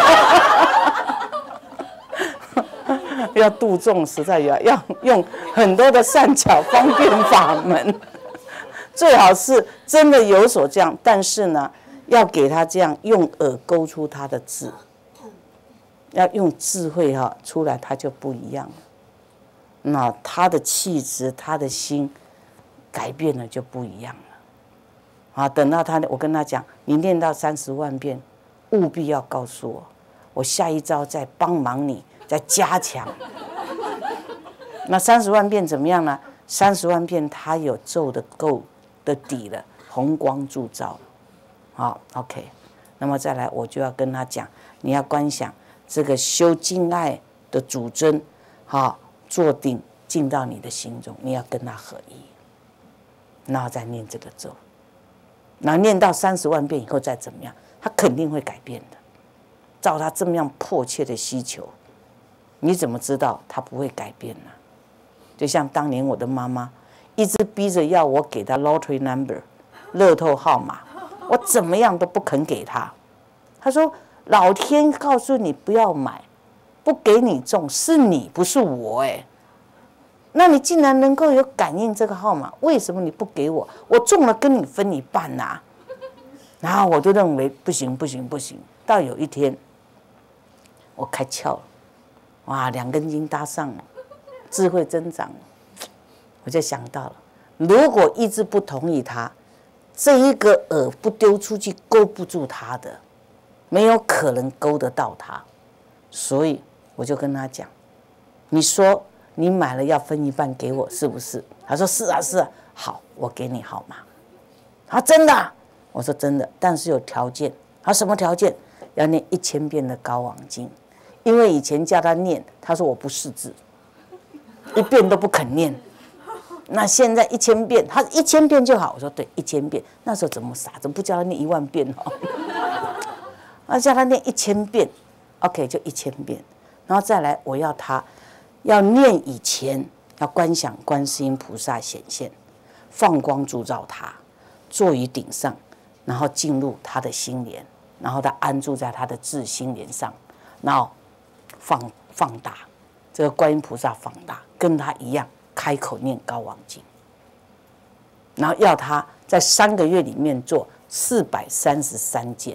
要度众，实在要用很多的善巧方便法门，最好是真的有所这样，但是呢，要给他这样用耳勾出他的智，要用智慧出来，他就不一样了。那他的气质，他的心改变了就不一样了。等到我跟他讲，你念到30万遍，务必要告诉我，我下一招再帮忙你。再加强，那30万遍怎么样呢？30万遍它有咒的够的底了，红光铸造了。好 ，OK。那么再来，我就要跟他讲，你要观想这个修敬爱的主尊，坐定进到你的心中，你要跟他合一，然后再念这个咒，然后念到30万遍以后再怎么样，他肯定会改变的。照他这么样迫切的需求。你怎么知道他不会改变呢？就像当年我的妈妈一直逼着要我给她 lottery number 乐透号码，我怎么样都不肯给她。她说：“老天告诉你不要买，不给你中，是你不是我哎。那你竟然能够有感应这个号码，为什么你不给我？我中了跟你分一半呐。”然后我就认为不行不行不行。到有一天，我开窍了。哇，2根筋搭上了，智慧增长了，我就想到了，如果一直不同意他，这一个饵不丢出去，勾不住他的，没有可能勾得到他，所以我就跟他讲，你说你买了要分一半给我，是不是？他说是啊是啊，好，我给你号码。他说真的啊？我说真的，但是有条件。他说什么条件？要念1000遍的高王经。因为以前叫他念，他说我不识字，1遍都不肯念。那现在1000遍，他1000遍就好。我说对，1000遍。那时候怎么傻，怎么不叫他念10000遍那叫他念1000遍 ，OK 就1000遍。然后再来，我要他要念以前要观想观世音菩萨显现，放光铸造他，坐于顶上，然后进入他的心莲，然后他安住在他的智心莲上，然后放大，这个观音菩萨放大，跟他一样开口念高王经，然后要他在3个月里面做433件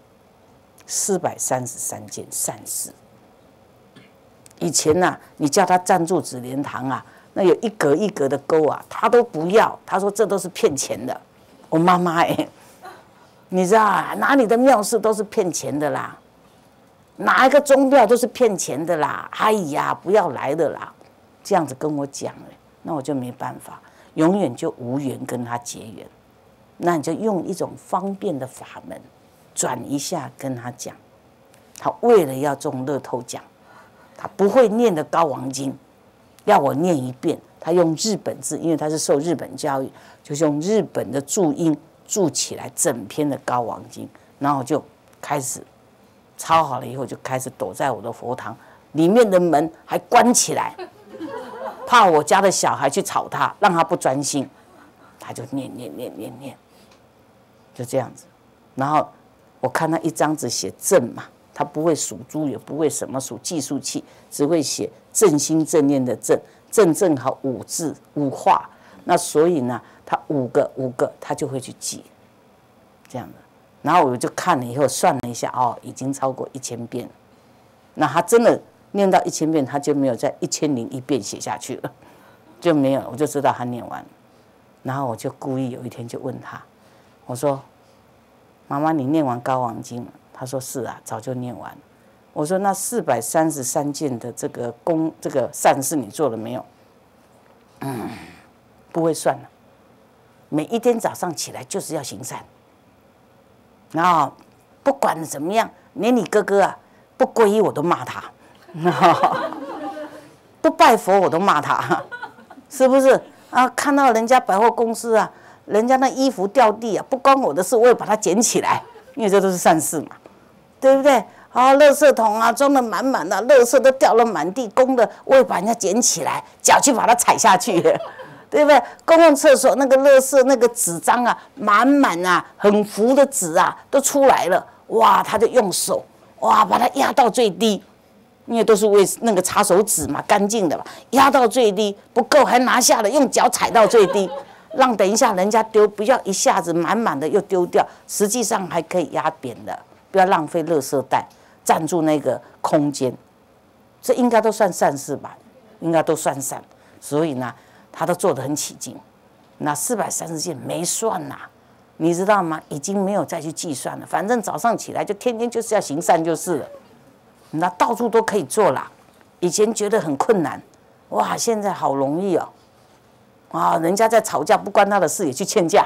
善事。以前你叫他暂住紫莲堂那有一格一格的勾他都不要，他说这都是骗钱的。我妈妈你知道哪里的庙事都是骗钱的啦。哪一个宗教都是骗钱的啦！哎呀，不要来的啦！这样子跟我讲那我就没办法，永远就无缘跟他结缘。那你就用一种方便的法门，转一下跟他讲。他为了要中乐透奖，他不会念的高王经，要我念1遍。他用日本字，因为他是受日本教育，就是用日本的注音注起来整篇的高王经，然后就开始。抄好了以后，就开始躲在我的佛堂里面的门还关起来，怕我家的小孩去吵他，让他不专心，他就念，就这样子。然后我看他一张纸写正嘛，他不会数珠，也不会什么数计数器，只会写正心正念的正，正好5字5画，那所以呢，他5个他就会去记，这样的。然后我就看了以后算了一下，已经超过1000遍了。那他真的念到1000遍，他就没有在1001遍写下去了，就没有，我就知道他念完了。然后我就故意有一天就问他，我说：“妈妈，你念完高王经了？”他说：“是啊，早就念完了。”我说：“那433件的这个善事你做了没有？”不会算了。每一天早上起来就是要行善。然后不管怎么样，连你哥哥不皈依我都骂他，不拜佛我都骂他，是不是看到人家百货公司人家那衣服掉地不关我的事，我也把它捡起来，因为这都是善事嘛，对不对？垃圾桶装得满满的，垃圾都掉了满地，空的我也把人家捡起来，脚去把它踩下去， 对不对？公共厕所那个垃圾那个纸张啊，满满啊，很浮的纸啊，都出来了。哇，他就用手哇把它压到最低，因为都是那个擦手纸嘛，干净的嘛，压到最低不够还拿下了，用脚踩到最低，让等一下人家丢，不要一下子满满的又丢掉，实际上还可以压扁的，不要浪费垃圾袋，占住那个空间。这应该都算善事吧？应该都算善，所以呢，他都做得很起劲。那430件没算呐，你知道吗？已经没有再去计算了，反正早上起来就天天就是要行善就是了。那到处都可以做啦，以前觉得很困难，哇，现在好容易哦。啊，人家在吵架不关他的事也去劝架，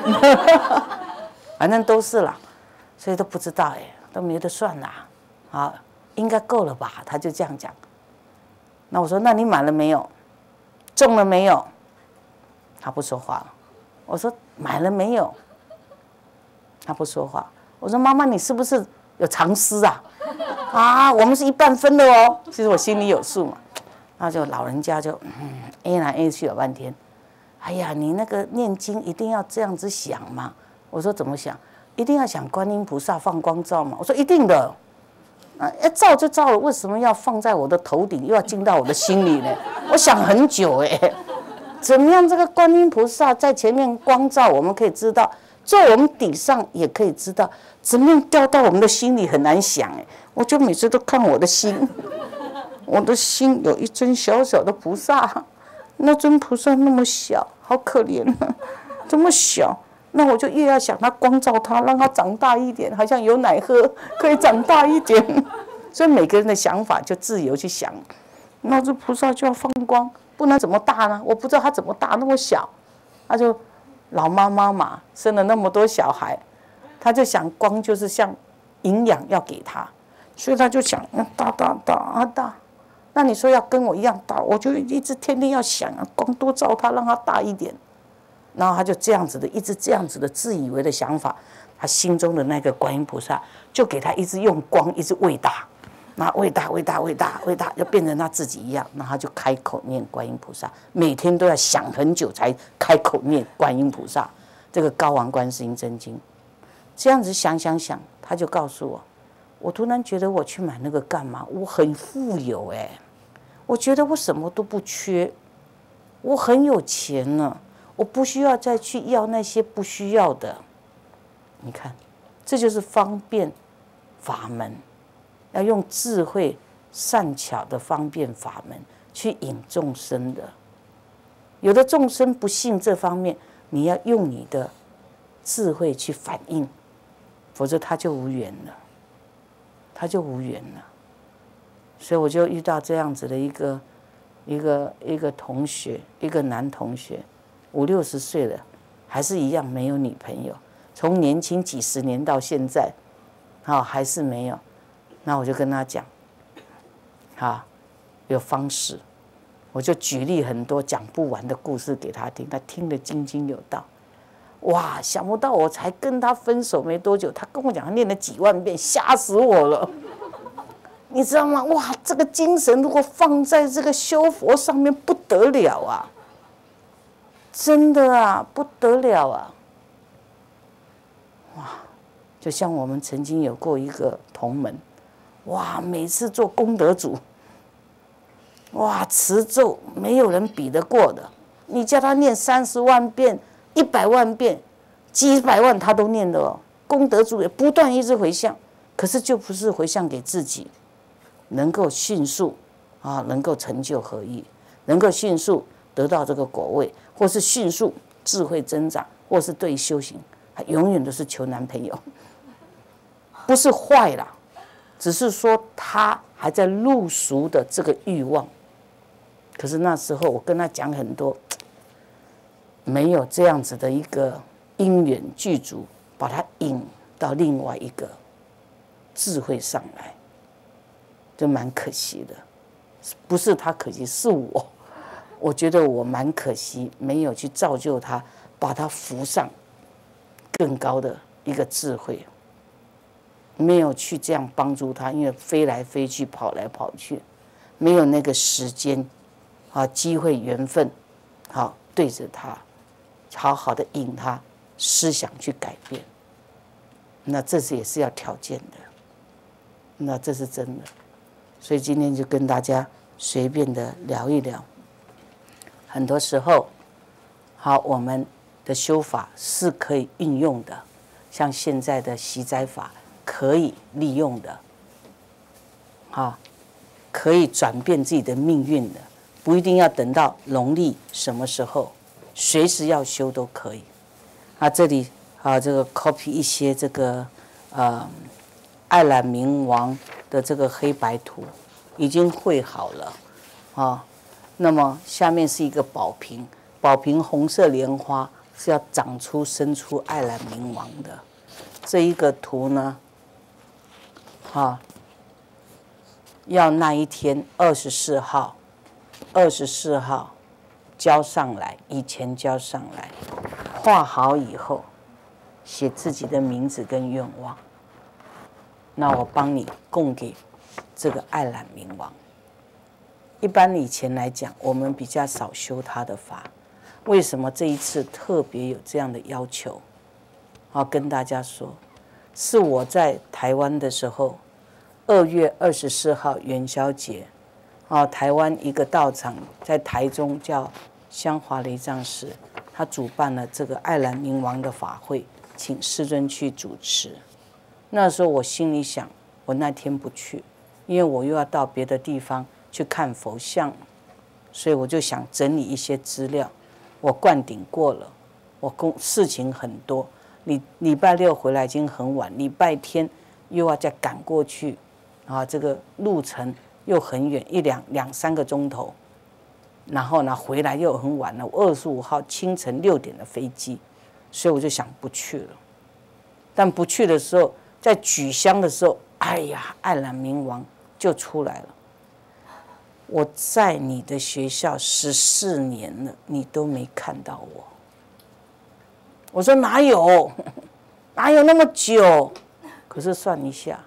反正都是啦，所以都不知道哎，都没得算啦，啊，应该够了吧？他就这样讲。那我说，那你买了没有？中了没有？他不说话了。我说买了没有？他不说话。我说妈妈，你是不是有藏私啊？啊，我们是一半分的哦。其实我心里有数嘛。那就老人家就A 来 A 去了半天。哎呀，你那个念经一定要这样子想嘛。我说怎么想？一定要想观音菩萨放光照嘛。我说一定的。照就照了，为什么要放在我的头顶，又要进到我的心里呢？我想很久哎，怎么样？这个观音菩萨在前面光照，我们可以知道；在我们底上也可以知道。怎么样掉到我们的心里很难想哎。我就每次都看我的心，我的心有一尊小小的菩萨，那尊菩萨那么小，好可怜啊，这么小。那我就越要想他光照他，让他长大一点，好像有奶喝，可以长大一点。所以每个人的想法就自由去想。那这菩萨就要放光，不然怎么大呢？我不知道他怎么大，那么小。他就老妈妈嘛，生了那么多小孩，他就想光就是像营养要给他，所以他就想大。那你说要跟我一样大，我就一直天天要想啊，光多照他，让他大一点。然后他就这样子的，一直这样子的自以为的想法，他心中的那个观音菩萨就给他一直用光，一直喂大，那喂大，就变成他自己一样。然后他就开口念观音菩萨，每天都要想很久才开口念观音菩萨这个高王观世音真经。这样子想，他就告诉我，我突然觉得我去买那个干嘛？我很富有哎，我觉得我什么都不缺，我很有钱呢。我不需要再去要那些不需要的，你看，这就是方便法门，要用智慧善巧的方便法门去引众生的。有的众生不信这方面，你要用你的智慧去反应，否则他就无缘了，所以我就遇到这样子的一个同学，一个男同学。50、60岁了，还是一样没有女朋友。从年轻几十年到现在，还是没有。那我就跟他讲，有方式，我就举例很多讲不完的故事给他听，他听得津津有道。哇，想不到我才跟他分手没多久，他跟我讲他念了几万遍，吓死我了。你知道吗？哇，这个精神如果放在这个修佛上面不得了啊！真的啊，不得了啊！哇，就像我们曾经有过一个同门，哇，每次做功德主，哇，持咒没有人比得过的。你叫他念30万遍、100万遍、几百万，他都念的哦。功德主也不断一直回向，可是就不是回向给自己，能够迅速能够成就合一，能够迅速得到这个果位，或是迅速智慧增长，或是对修行，他永远都是求男朋友，不是坏啦，只是说他还在入俗的这个欲望。可是那时候我跟他讲很多，没有这样子的一个因缘具足，把他引到另外一个智慧上来，就蛮可惜的。不是他可惜，是我觉得我蛮可惜，没有去造就他，把他扶上更高的一个智慧，没有去这样帮助他，因为飞来飞去，跑来跑去，没有那个时间机会、缘分， 对着他，好好的引他思想去改变。那这也是要条件的，那这是真的。所以今天就跟大家随便的聊一聊。很多时候，好，我们的修法是可以运用的，像现在的息灾法可以利用的，好，可以转变自己的命运的，不一定要等到农历什么时候，随时要修都可以。这里这个 copy 一些这个爱兰明王的这个黑白图已经绘好了那么下面是一个宝瓶，宝瓶红色莲花是要长出生出爱兰明王的。这一个图呢，要那一天24号交上来，以前交上来，画好以后，写自己的名字跟愿望。那我帮你供给这个爱兰明王。一般以前来讲，我们比较少修他的法，为什么这一次特别有这样的要求？跟大家说，是我在台湾的时候，2月24号元宵节，台湾一个道场在台中叫香华雷藏寺，他主办了这个爱兰明王的法会，请师尊去主持。那时候我心里想，我那天不去，因为我又要到别的地方去看佛像，所以我就想整理一些资料。我灌顶过了，我事情很多，礼拜六回来已经很晚，礼拜天又要再赶过去，这个路程又很远，两三个钟头，然后呢回来又很晚了。25号清晨6点的飞机，所以我就想不去了。但不去的时候，在举香的时候，哎呀，爱兰明王就出来了。我在你的学校14年了，你都没看到我。我说哪有那么久？可是算一下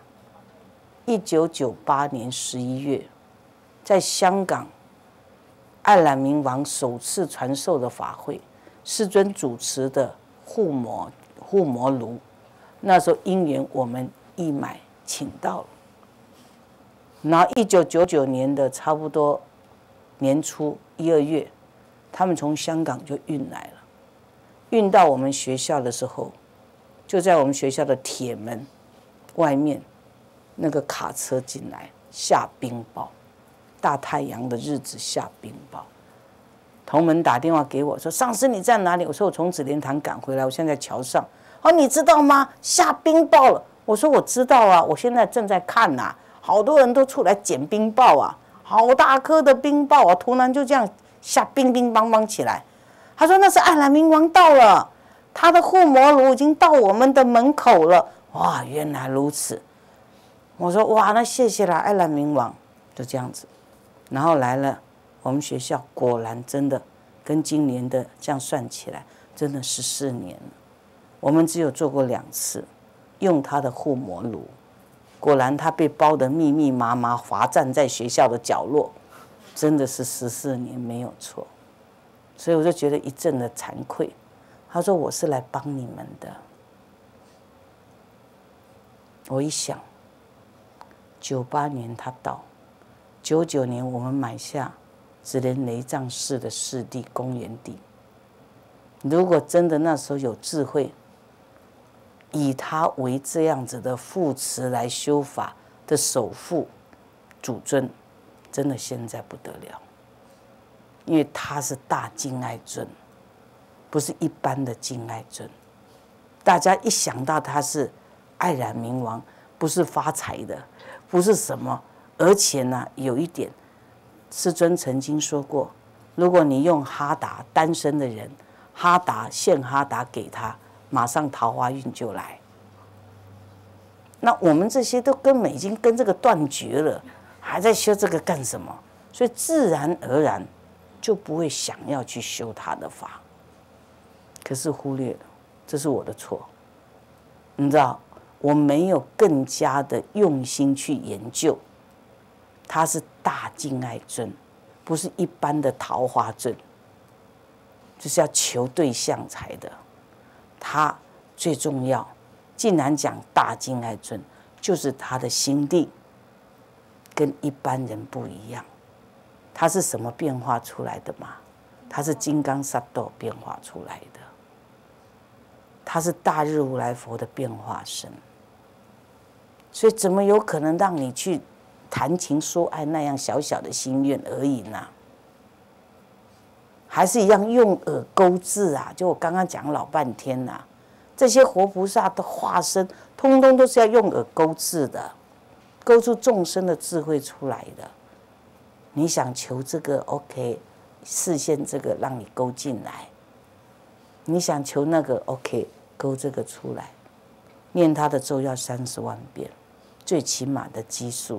，1998年11月，在香港爱兰明王首次传授的法会，师尊主持的护摩炉，那时候因缘我们义买请到了。然后1999年的差不多年初1、2月，他们从香港就运来了，运到我们学校的时候，就在我们学校的铁门外面，那个卡车进来下冰雹，大太阳的日子下冰雹。同门打电话给我说：“上师你在哪里？”我说：“我从紫莲堂赶回来，我现在在桥上。”你知道吗？下冰雹了。我说：“我知道啊，我现在正在看啊。”好多人都出来捡冰雹啊，好大颗的冰雹啊，突然就这样下冰冰梆梆起来。他说那是爱兰明王到了，他的护摩炉已经到我们的门口了。哇，原来如此。我说哇，那谢谢了，爱兰明王。就这样子，然后来了我们学校，果然真的跟今年的这样算起来，真的14年了。我们只有做过2次，用他的护摩炉。果然他被包得密密麻麻，罚站在学校的角落，真的是14年没有错。所以我就觉得一阵的惭愧。他说我是来帮你们的。我一想，98年他到，99年我们买下紫莲雷藏寺的4地公园地。如果真的那时候有智慧，以他为这样子的护持来修法的首富主尊，真的现在不得了，因为他是大敬爱尊，不是一般的敬爱尊。大家一想到他是爱兰明王，不是发财的，不是什么，而且呢，有一点，师尊曾经说过，如果你用哈达单身的人，现哈达给他，马上桃花运就来。那我们这些都根本已经跟这个断绝了，还在修这个干什么？所以自然而然就不会想要去修他的法。可是忽略了，这是我的错。你知道，我没有更加的用心去研究。他是大敬爱尊，不是一般的桃花尊。 就是要求对象才的。他最重要，既然讲大金爱尊，就是他的心地跟一般人不一样。他是什么变化出来的嘛？他是金刚萨埵变化出来的，他是大日如来佛的变化身。所以怎么有可能让你去谈情说爱那样小小的心愿而已呢？还是一样用耳钩字啊！就我刚刚讲老半天啊，这些活菩萨的化身，通通都是要用耳钩字的，勾出众生的智慧出来的。你想求这个 OK， 视线这个让你勾进来；你想求那个 OK， 勾这个出来。念他的咒要30万遍，最起码的基数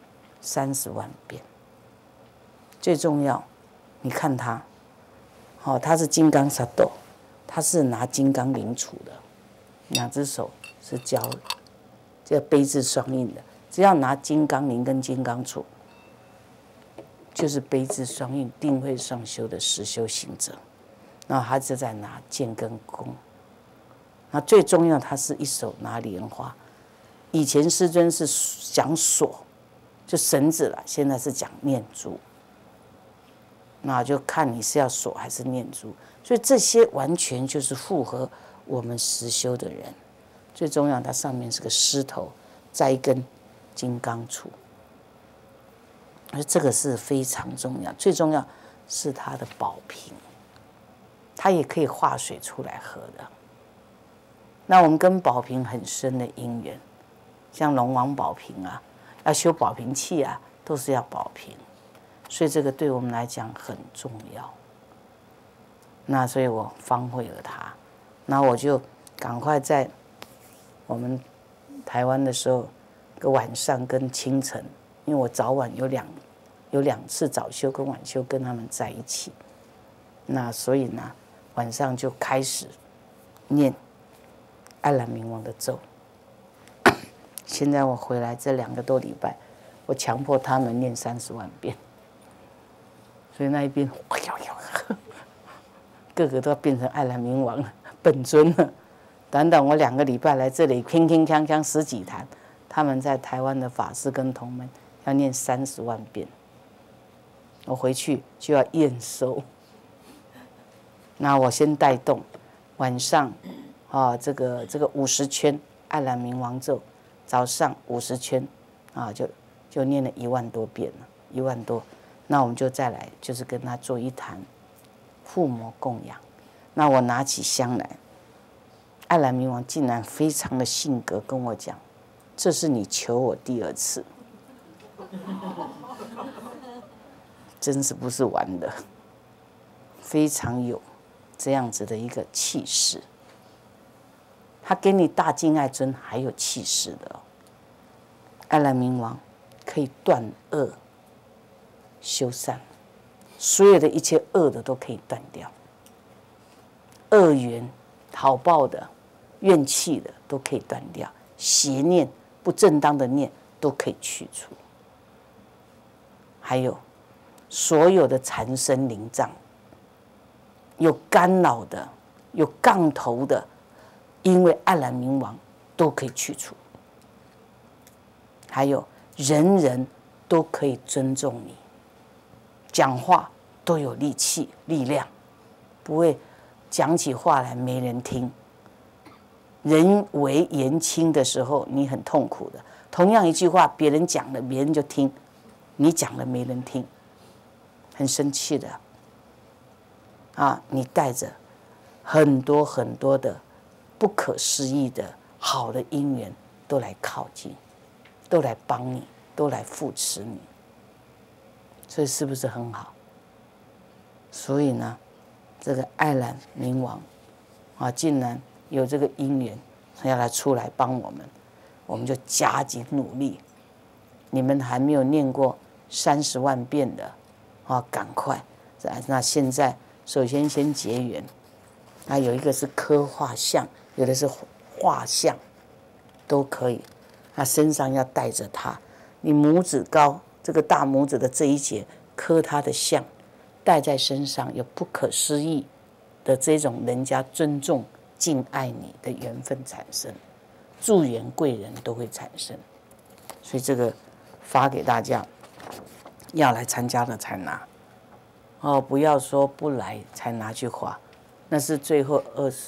30万遍。最重要，你看他。他是金刚萨埵，他是拿金刚铃杵的，2只手是交这悲字双印的，只要拿金刚铃跟金刚杵，就是悲字双印定慧双修的实修行者。然后他就在拿剑跟弓，那最重要，他是一手拿莲花。以前师尊是讲锁，就绳子了，现在是讲念珠。那就看你是要锁还是念珠，所以这些完全就是符合我们实修的人。最重要，它上面是个狮头，再一根金刚杵，而这个是非常重要。最重要是它的宝瓶，它也可以化水出来喝的。那我们跟宝瓶很深的因缘，像龙王宝瓶啊，要修宝瓶器啊，都是要宝瓶。所以这个对我们来讲很重要。那所以我方会了它，那我就赶快在我们台湾的时候，个晚上跟清晨，因为我早晚有两次早修跟晚修跟他们在一起，那所以呢晚上就开始念爱兰明王的咒。现在我回来这2个多礼拜，我强迫他们念30万遍。所以那一边，个个都要变成爱兰明王本尊了。短短我2个礼拜来这里，铿铿锵锵10几坛，他们在台湾的法师跟同门要念30万遍。我回去就要验收。那我先带动，晚上这个50圈爱兰明王咒，早上50圈就念了1万多遍了，1万多。那我们就再来，就是跟他做一坛护摩供养。那我拿起香来，爱兰明王竟然非常的性格跟我讲：“这是你求我第2次，真是不是玩的，非常有这样子的一个气势。他给你大敬爱尊还有气势的哦。爱兰明王可以断恶。”修善，所有的一切恶的都可以断掉，恶缘、讨报的、怨气的都可以断掉，邪念、不正当的念都可以去除。还有所有的缠身灵障，有干扰的、有杠头的，因为爱兰明王都可以去除。还有人人都可以尊重你。讲话都有力气、力量，不会讲起话来没人听。人为言轻的时候，你很痛苦的。同样一句话，别人讲了，别人就听；你讲了，没人听，很生气的。你带着很多很多的不可思议的好的因缘，都来靠近，都来帮你，都来扶持你。所以是不是很好？所以呢，这个爱兰明王竟然有这个因缘要来出来帮我们，我们就加紧努力。你们还没有念过30万遍的赶快！那现在首先结缘。有一个是刻画像，有的是画像，都可以。身上要带着它，你拇指高。这个大拇指的这一节刻他的像，戴在身上有不可思议的这种人家尊重敬爱你的缘分产生，助缘贵人都会产生。所以这个发给大家，要来参加的才拿哦，不要说不来才拿去花，那是最后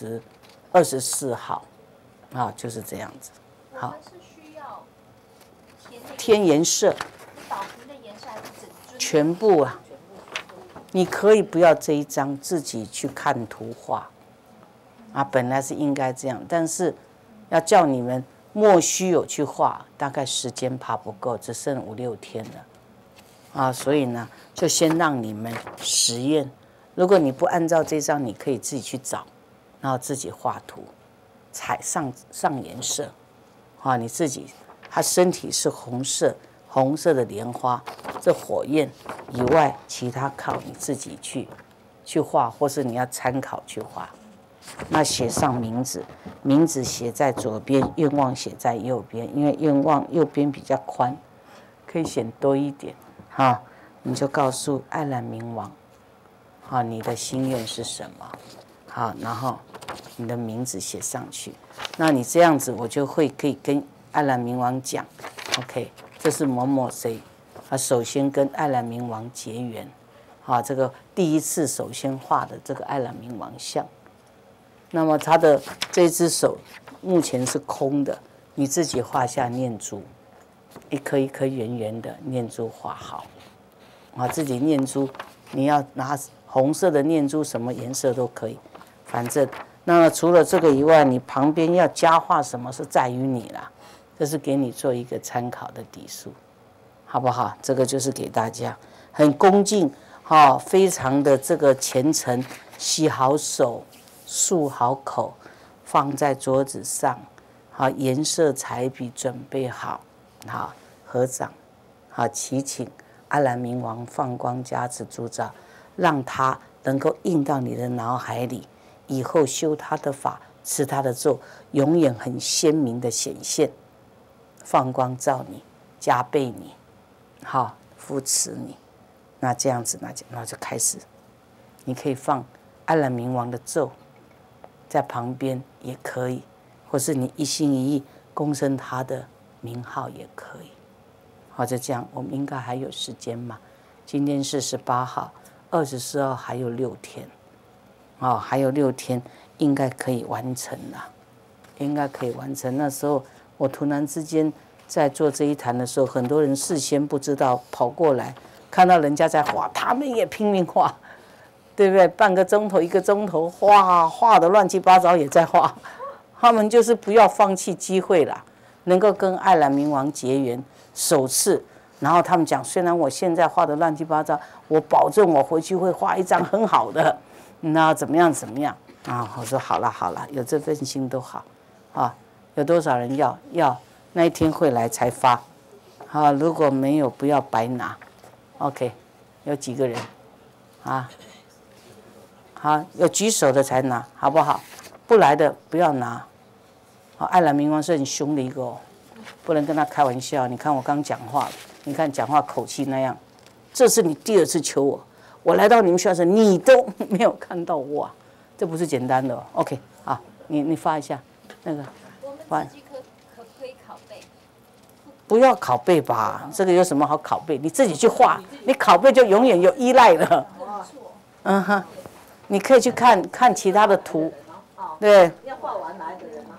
24号啊，就是这样子。好， 我们是需要填颜色， 宝瓶的颜色还是整尊？ 全部啊。你可以不要这一张，自己去看图画啊，本来是应该这样，但是要叫你们莫须有去画，大概时间怕不够，只剩5、6天了啊，所以呢，就先让你们实验。如果你不按照这张，你可以自己去找，然后自己画图，上颜色啊，你自己，他身体是红色的莲花，这火焰以外，其他靠你自己去画，或是你要参考去画。那写上名字，名字写在左边，愿望写在右边，因为愿望右边比较宽，可以写多一点哈。你就告诉爱兰明王，啊，你的心愿是什么？好，然后你的名字写上去。那你这样子，我就可以跟爱兰明王讲 ，OK， 这是某某谁，啊，首先跟爱兰明王结缘，啊，这个第一次首先画的这个爱兰明王像。那么他的这只手目前是空的，你自己画下念珠，一颗一颗圆圆的念珠画好，啊，自己念珠，你要拿红色的念珠，什么颜色都可以，反正那么除了这个以外，你旁边要加画什么是在于你啦，这是给你做一个参考的底数，好不好？这个就是给大家很恭敬，哈，非常的这个虔诚，洗好手。漱好口，放在桌子上，好，颜色彩笔准备好，好，合掌，好，祈请阿兰明王放光加持铸造，让他能够印到你的脑海里，以后修他的法，持他的咒，永远很鲜明的显现，放光照你，加倍你，好，扶持你，那这样子，那就开始，你可以放阿兰明王的咒。在旁边也可以，或是你一心一意恭称他的名号也可以。好，就这样，我们应该还有时间嘛？今天是18号，24号还有6天，哦，还有6天，应该可以完成了，应该可以完成。那时候我突然之间在做这一坛的时候，很多人事先不知道跑过来，看到人家在画，他们也拼命画。对不对？半个钟头、1个钟头，画的乱七八糟也在画，他们就是不要放弃机会啦，能够跟爱兰明王结缘，首次，然后他们讲，虽然我现在画的乱七八糟，我保证我回去会画一张很好的，那怎么样啊？我说好了，有这份心都好，啊，有多少人要那一天会来才发，啊，如果没有不要白拿 ，OK， 有几个人，啊？好，有举手的才拿，好不好？不来的不要拿。好，爱兰明王是很凶的一个哦，不能跟他开玩笑。你看我刚讲话，你看讲话口气那样，这是你第2次求我，我来到你们学校时你都没有看到我啊，这不是简单的哦。OK， 好，你发一下那个。 我们自己可不可以拷贝？ 不要拷贝吧，这个有什么好拷贝？你自己去画，你拷贝就永远有依赖了。嗯哼。你可以去看其他的图，对。 要画完来的人吗？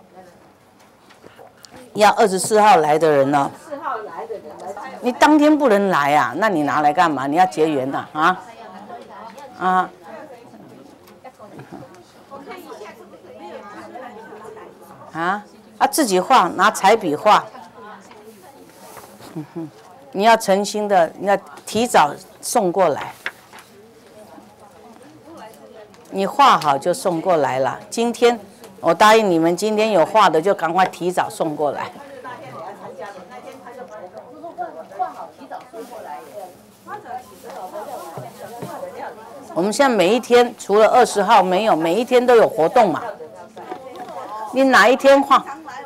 要24号来的人呢 4号来的人来。 你当天不能来啊？那你拿来干嘛？你要结缘的啊？自己画，拿彩笔画。你要诚心的，你要提早送过来。你画好就送过来了。今天我答应你们，今天有画的就赶快提早送过来。我们现在每一天除了20号没有，每一天都有活动嘛。你哪一天画？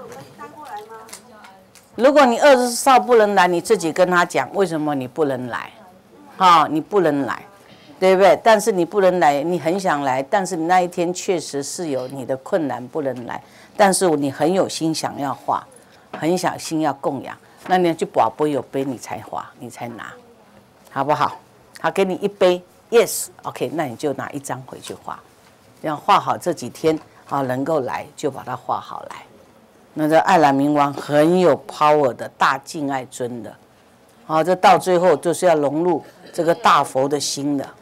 如果你24号不能来，你自己跟他讲为什么你不能来，你不能来。 对不对？但是你不能来，你很想来，但是你那一天确实是有你的困难不能来，但是你很有心想要画，很小心要供养，那你去宝贝有杯你才画，你才拿，好不好？他给你一杯 ，yes，OK， 那你就拿一张回去画，这样画好这几天啊能够来就把它画好来。那这爱兰明王很有 power 的大敬爱尊的，啊，这到最后就是要融入这个大佛的心的。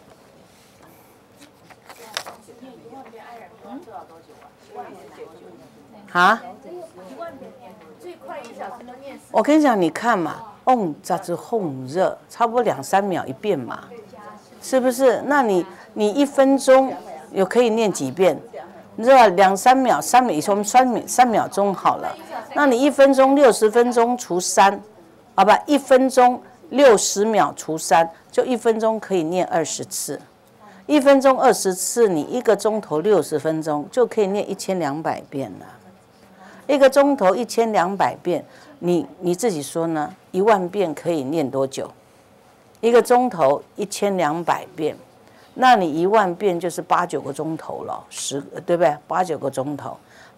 啊？我跟你讲，你看嘛，这只烘热，差不多2-3秒一遍嘛，是不是？那你1分钟有可以念几遍？你知道2-3秒，3秒，我们3秒钟好了。那你1分钟60分钟除3，啊不，1分钟60秒除3，就1分钟可以念20次。1分钟20次，你1个钟头60分钟就可以念1200遍了。1个钟头1200遍，你自己说呢？10000遍可以念多久？1个钟头1200遍，那你10000遍就是8-9个钟头了对不对？8-9个钟头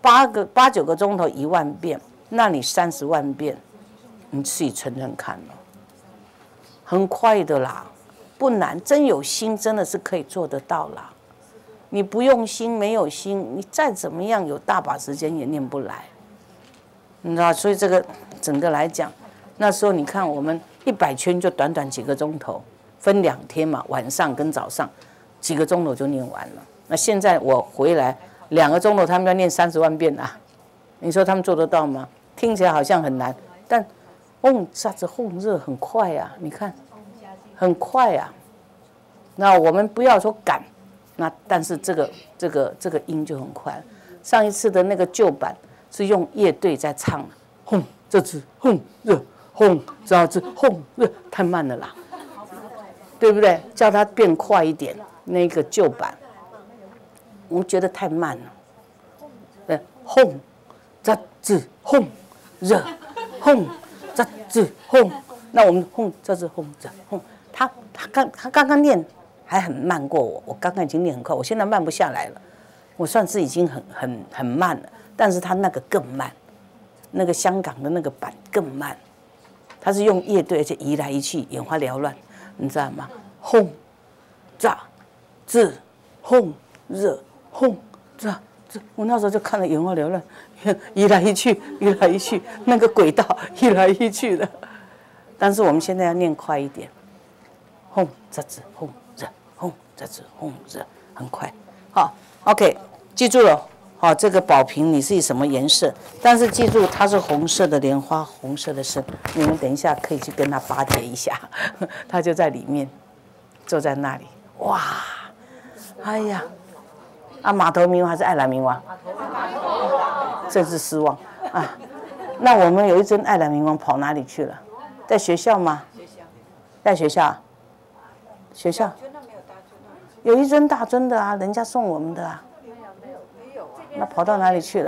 ，8-9个钟头10000遍，那你30万遍，你自己称称看了，很快的啦，不难，真有心真的是可以做得到啦。你不用心，没有心，你再怎么样有大把时间也念不来。你知道，所以这个整个来讲，那时候你看我们100圈就短短几个钟头，分2天嘛，晚上跟早上，几个钟头就念完了。那现在我回来2个钟头，他们要念30万遍啊，你说他们做得到吗？听起来好像很难，但啥子烘热很快啊，你看，很快啊。那我们不要说赶，那但是这个音就很快。上一次的那个旧版。是用乐队在唱，轰这只轰热轰这只轰热，太慢了啦，对不对？叫它变快一点，那个旧版，我们觉得太慢了。轰这只轰热轰这只轰，那我们轰这只轰这轰，他刚刚念还很慢过我，我刚刚已经念很快，我现在慢不下来了，我算是已经很慢了。但是他那个更慢，那个香港的那个版更慢，他是用乐队，而且移来移去，眼花缭乱，你知道吗？轰炸自轰热轰炸自，我那时候就看了眼花缭乱，移来移去，移来移去，那个轨道移来移去的。但是我们现在要念快一点，轰炸自轰热轰炸自轰热，很快。好 ，OK， 记住了。好，这个宝瓶你是以什么颜色？但是记住，它是红色的莲花，红色的参。你们等一下可以去跟他巴结一下，他就在里面，坐在那里。哇，哎呀，马头明王还是爱兰明王？真是失望啊！那我们有一尊爱兰明王跑哪里去了？在学校吗？在学校。学校有一尊大尊的啊，人家送我们的啊。那跑到哪里去了？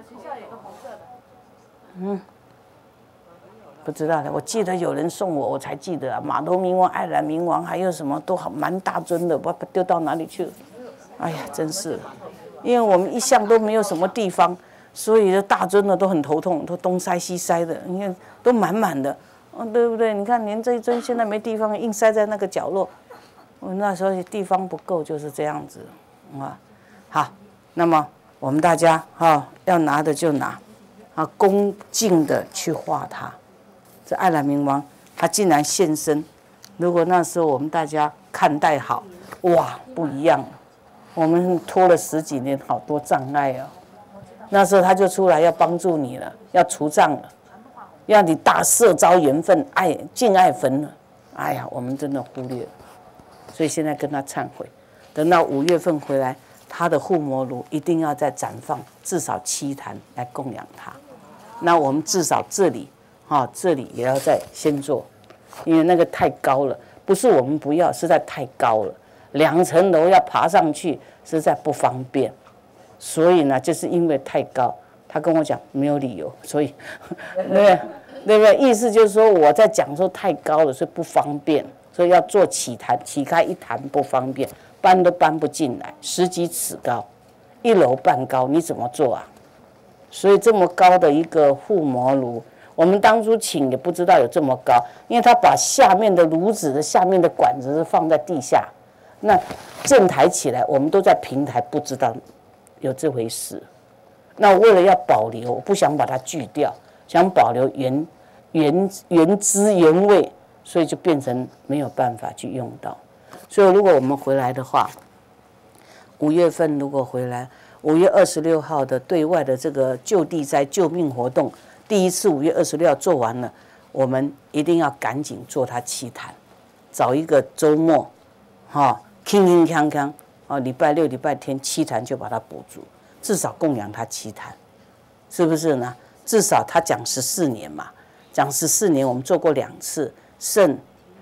不知道的。我记得有人送我，我才记得啊。马头明王、爱兰明王，还有什么都好蛮大尊的，不知道丢到哪里去了。哎呀，真是，因为我们一向都没有什么地方，所以大尊的都很头痛，都东塞西塞的，你看都满满的，对不对？你看连这一尊现在没地方，硬塞在那个角落。我那时候地方不够，就是这样子啊。好，那么。我们大家要拿的就拿，恭敬的去画它。这爱兰明王他竟然现身，如果那时候我们大家看待好，哇，不一样了。我们拖了10几年，好多障碍啊。那时候他就出来要帮助你了，要除障了，要你大社招缘分，敬爱焚了。哎呀，我们真的忽略了，所以现在跟他忏悔。等到5月份回来。他的护摩炉一定要再展放至少7坛来供养他，那我们至少这里也要再先做，因为那个太高了，不是我们不要，实在太高了，2层楼要爬上去，实在不方便，所以呢，就是因为太高，他跟我讲没有理由，所以对不对？意思就是说我在讲说太高了，所以不方便， 所以要做起坛，起开一坛不方便，搬都搬不进来，10几尺高，1楼半高，你怎么做啊？所以这么高的一个护摩炉，我们当初请也不知道有这么高，因为他把下面的炉子的下面的管子是放在地下，那正台起来，我们都在平台，不知道有这回事。那为了要保留，我不想把它锯掉，想保留原汁原味，所以就变成没有办法去用到。所以如果我们回来的话，5月份如果回来，5月26号的对外的这个救地灾救命活动，第一次5月26号做完了，我们一定要赶紧做它7坛，找一个周末，铿铿锵锵，礼拜6、礼拜天7坛就把它补足，至少供养它7坛，是不是呢？至少他讲14年嘛，讲14年我们做过2次，剩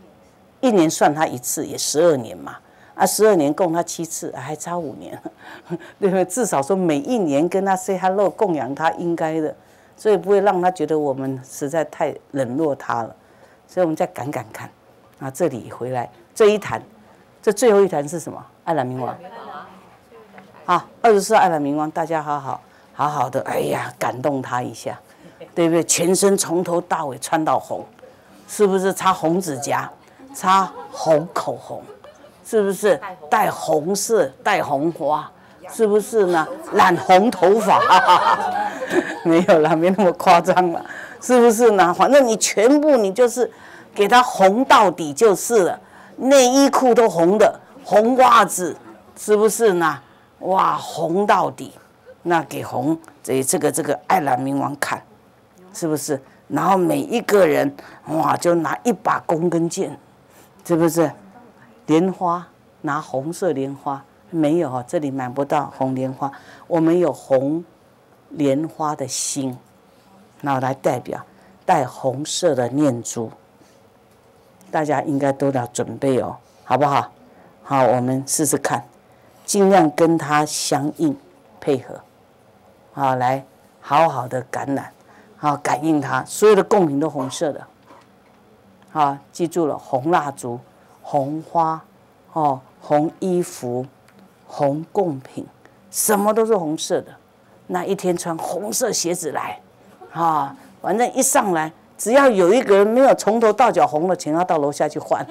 1年算他1次也12年嘛。12年供他7次，还差5年，对不对？至少说每1年跟他 say hello， 供养他应该的，所以不会让他觉得我们实在太冷落他了。所以我们再赶赶看，这里回来这一坛，这最后一坛是什么？爱兰明王。24爱兰明王，大家好好的，哎呀，感动他一下，对不对？全身从头到尾穿到红，是不是？擦红指甲，擦红口红。是不是戴红色、戴红花？是不是呢？染红头发？没有啦，没那么夸张了，是不是呢？反正你全部你就是给他红到底就是了，内衣裤都红的，红袜子，是不是呢？哇，红到底，那给红这个爱兰明王看，是不是？然后每一个人哇，就拿一把弓跟箭，是不是？莲花拿红色莲花没有这里买不到红莲花，我们有红莲花的心，然后来代表带红色的念珠，大家应该都要准备好不好？好，我们试试看，尽量跟它相应配合，来好好的感染，感应它，所有的贡品都红色的，记住了，红蜡烛。红花，红衣服，红贡品，什么都是红色的。那一天穿红色鞋子来，反正一上来，只要有一个人没有从头到脚红的，请他到楼下去换。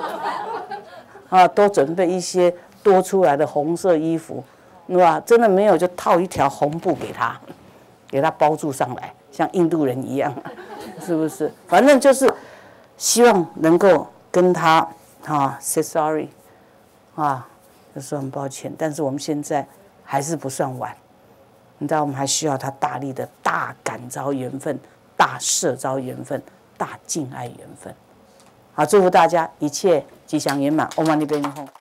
多准备一些多出来的红色衣服，是吧？真的没有就套一条红布给他包住上来，像印度人一样，是不是？反正就是希望能够跟他。say sorry， 就说很抱歉，但是我们现在还是不算晚，你知道我们还需要他大力的大感召缘分、大摄召缘分、大敬爱缘分。好，祝福大家一切吉祥圆满。Om Mani Padme Hum。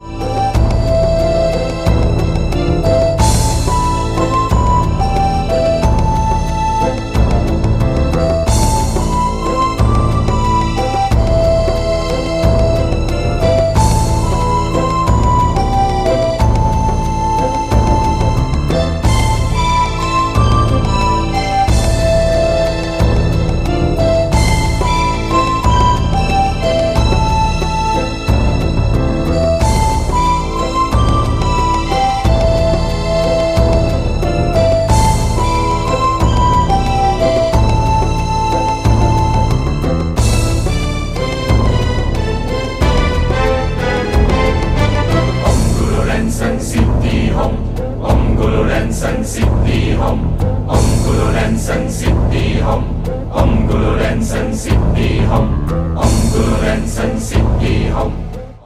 Om Guru Ren San Siddhi Hum.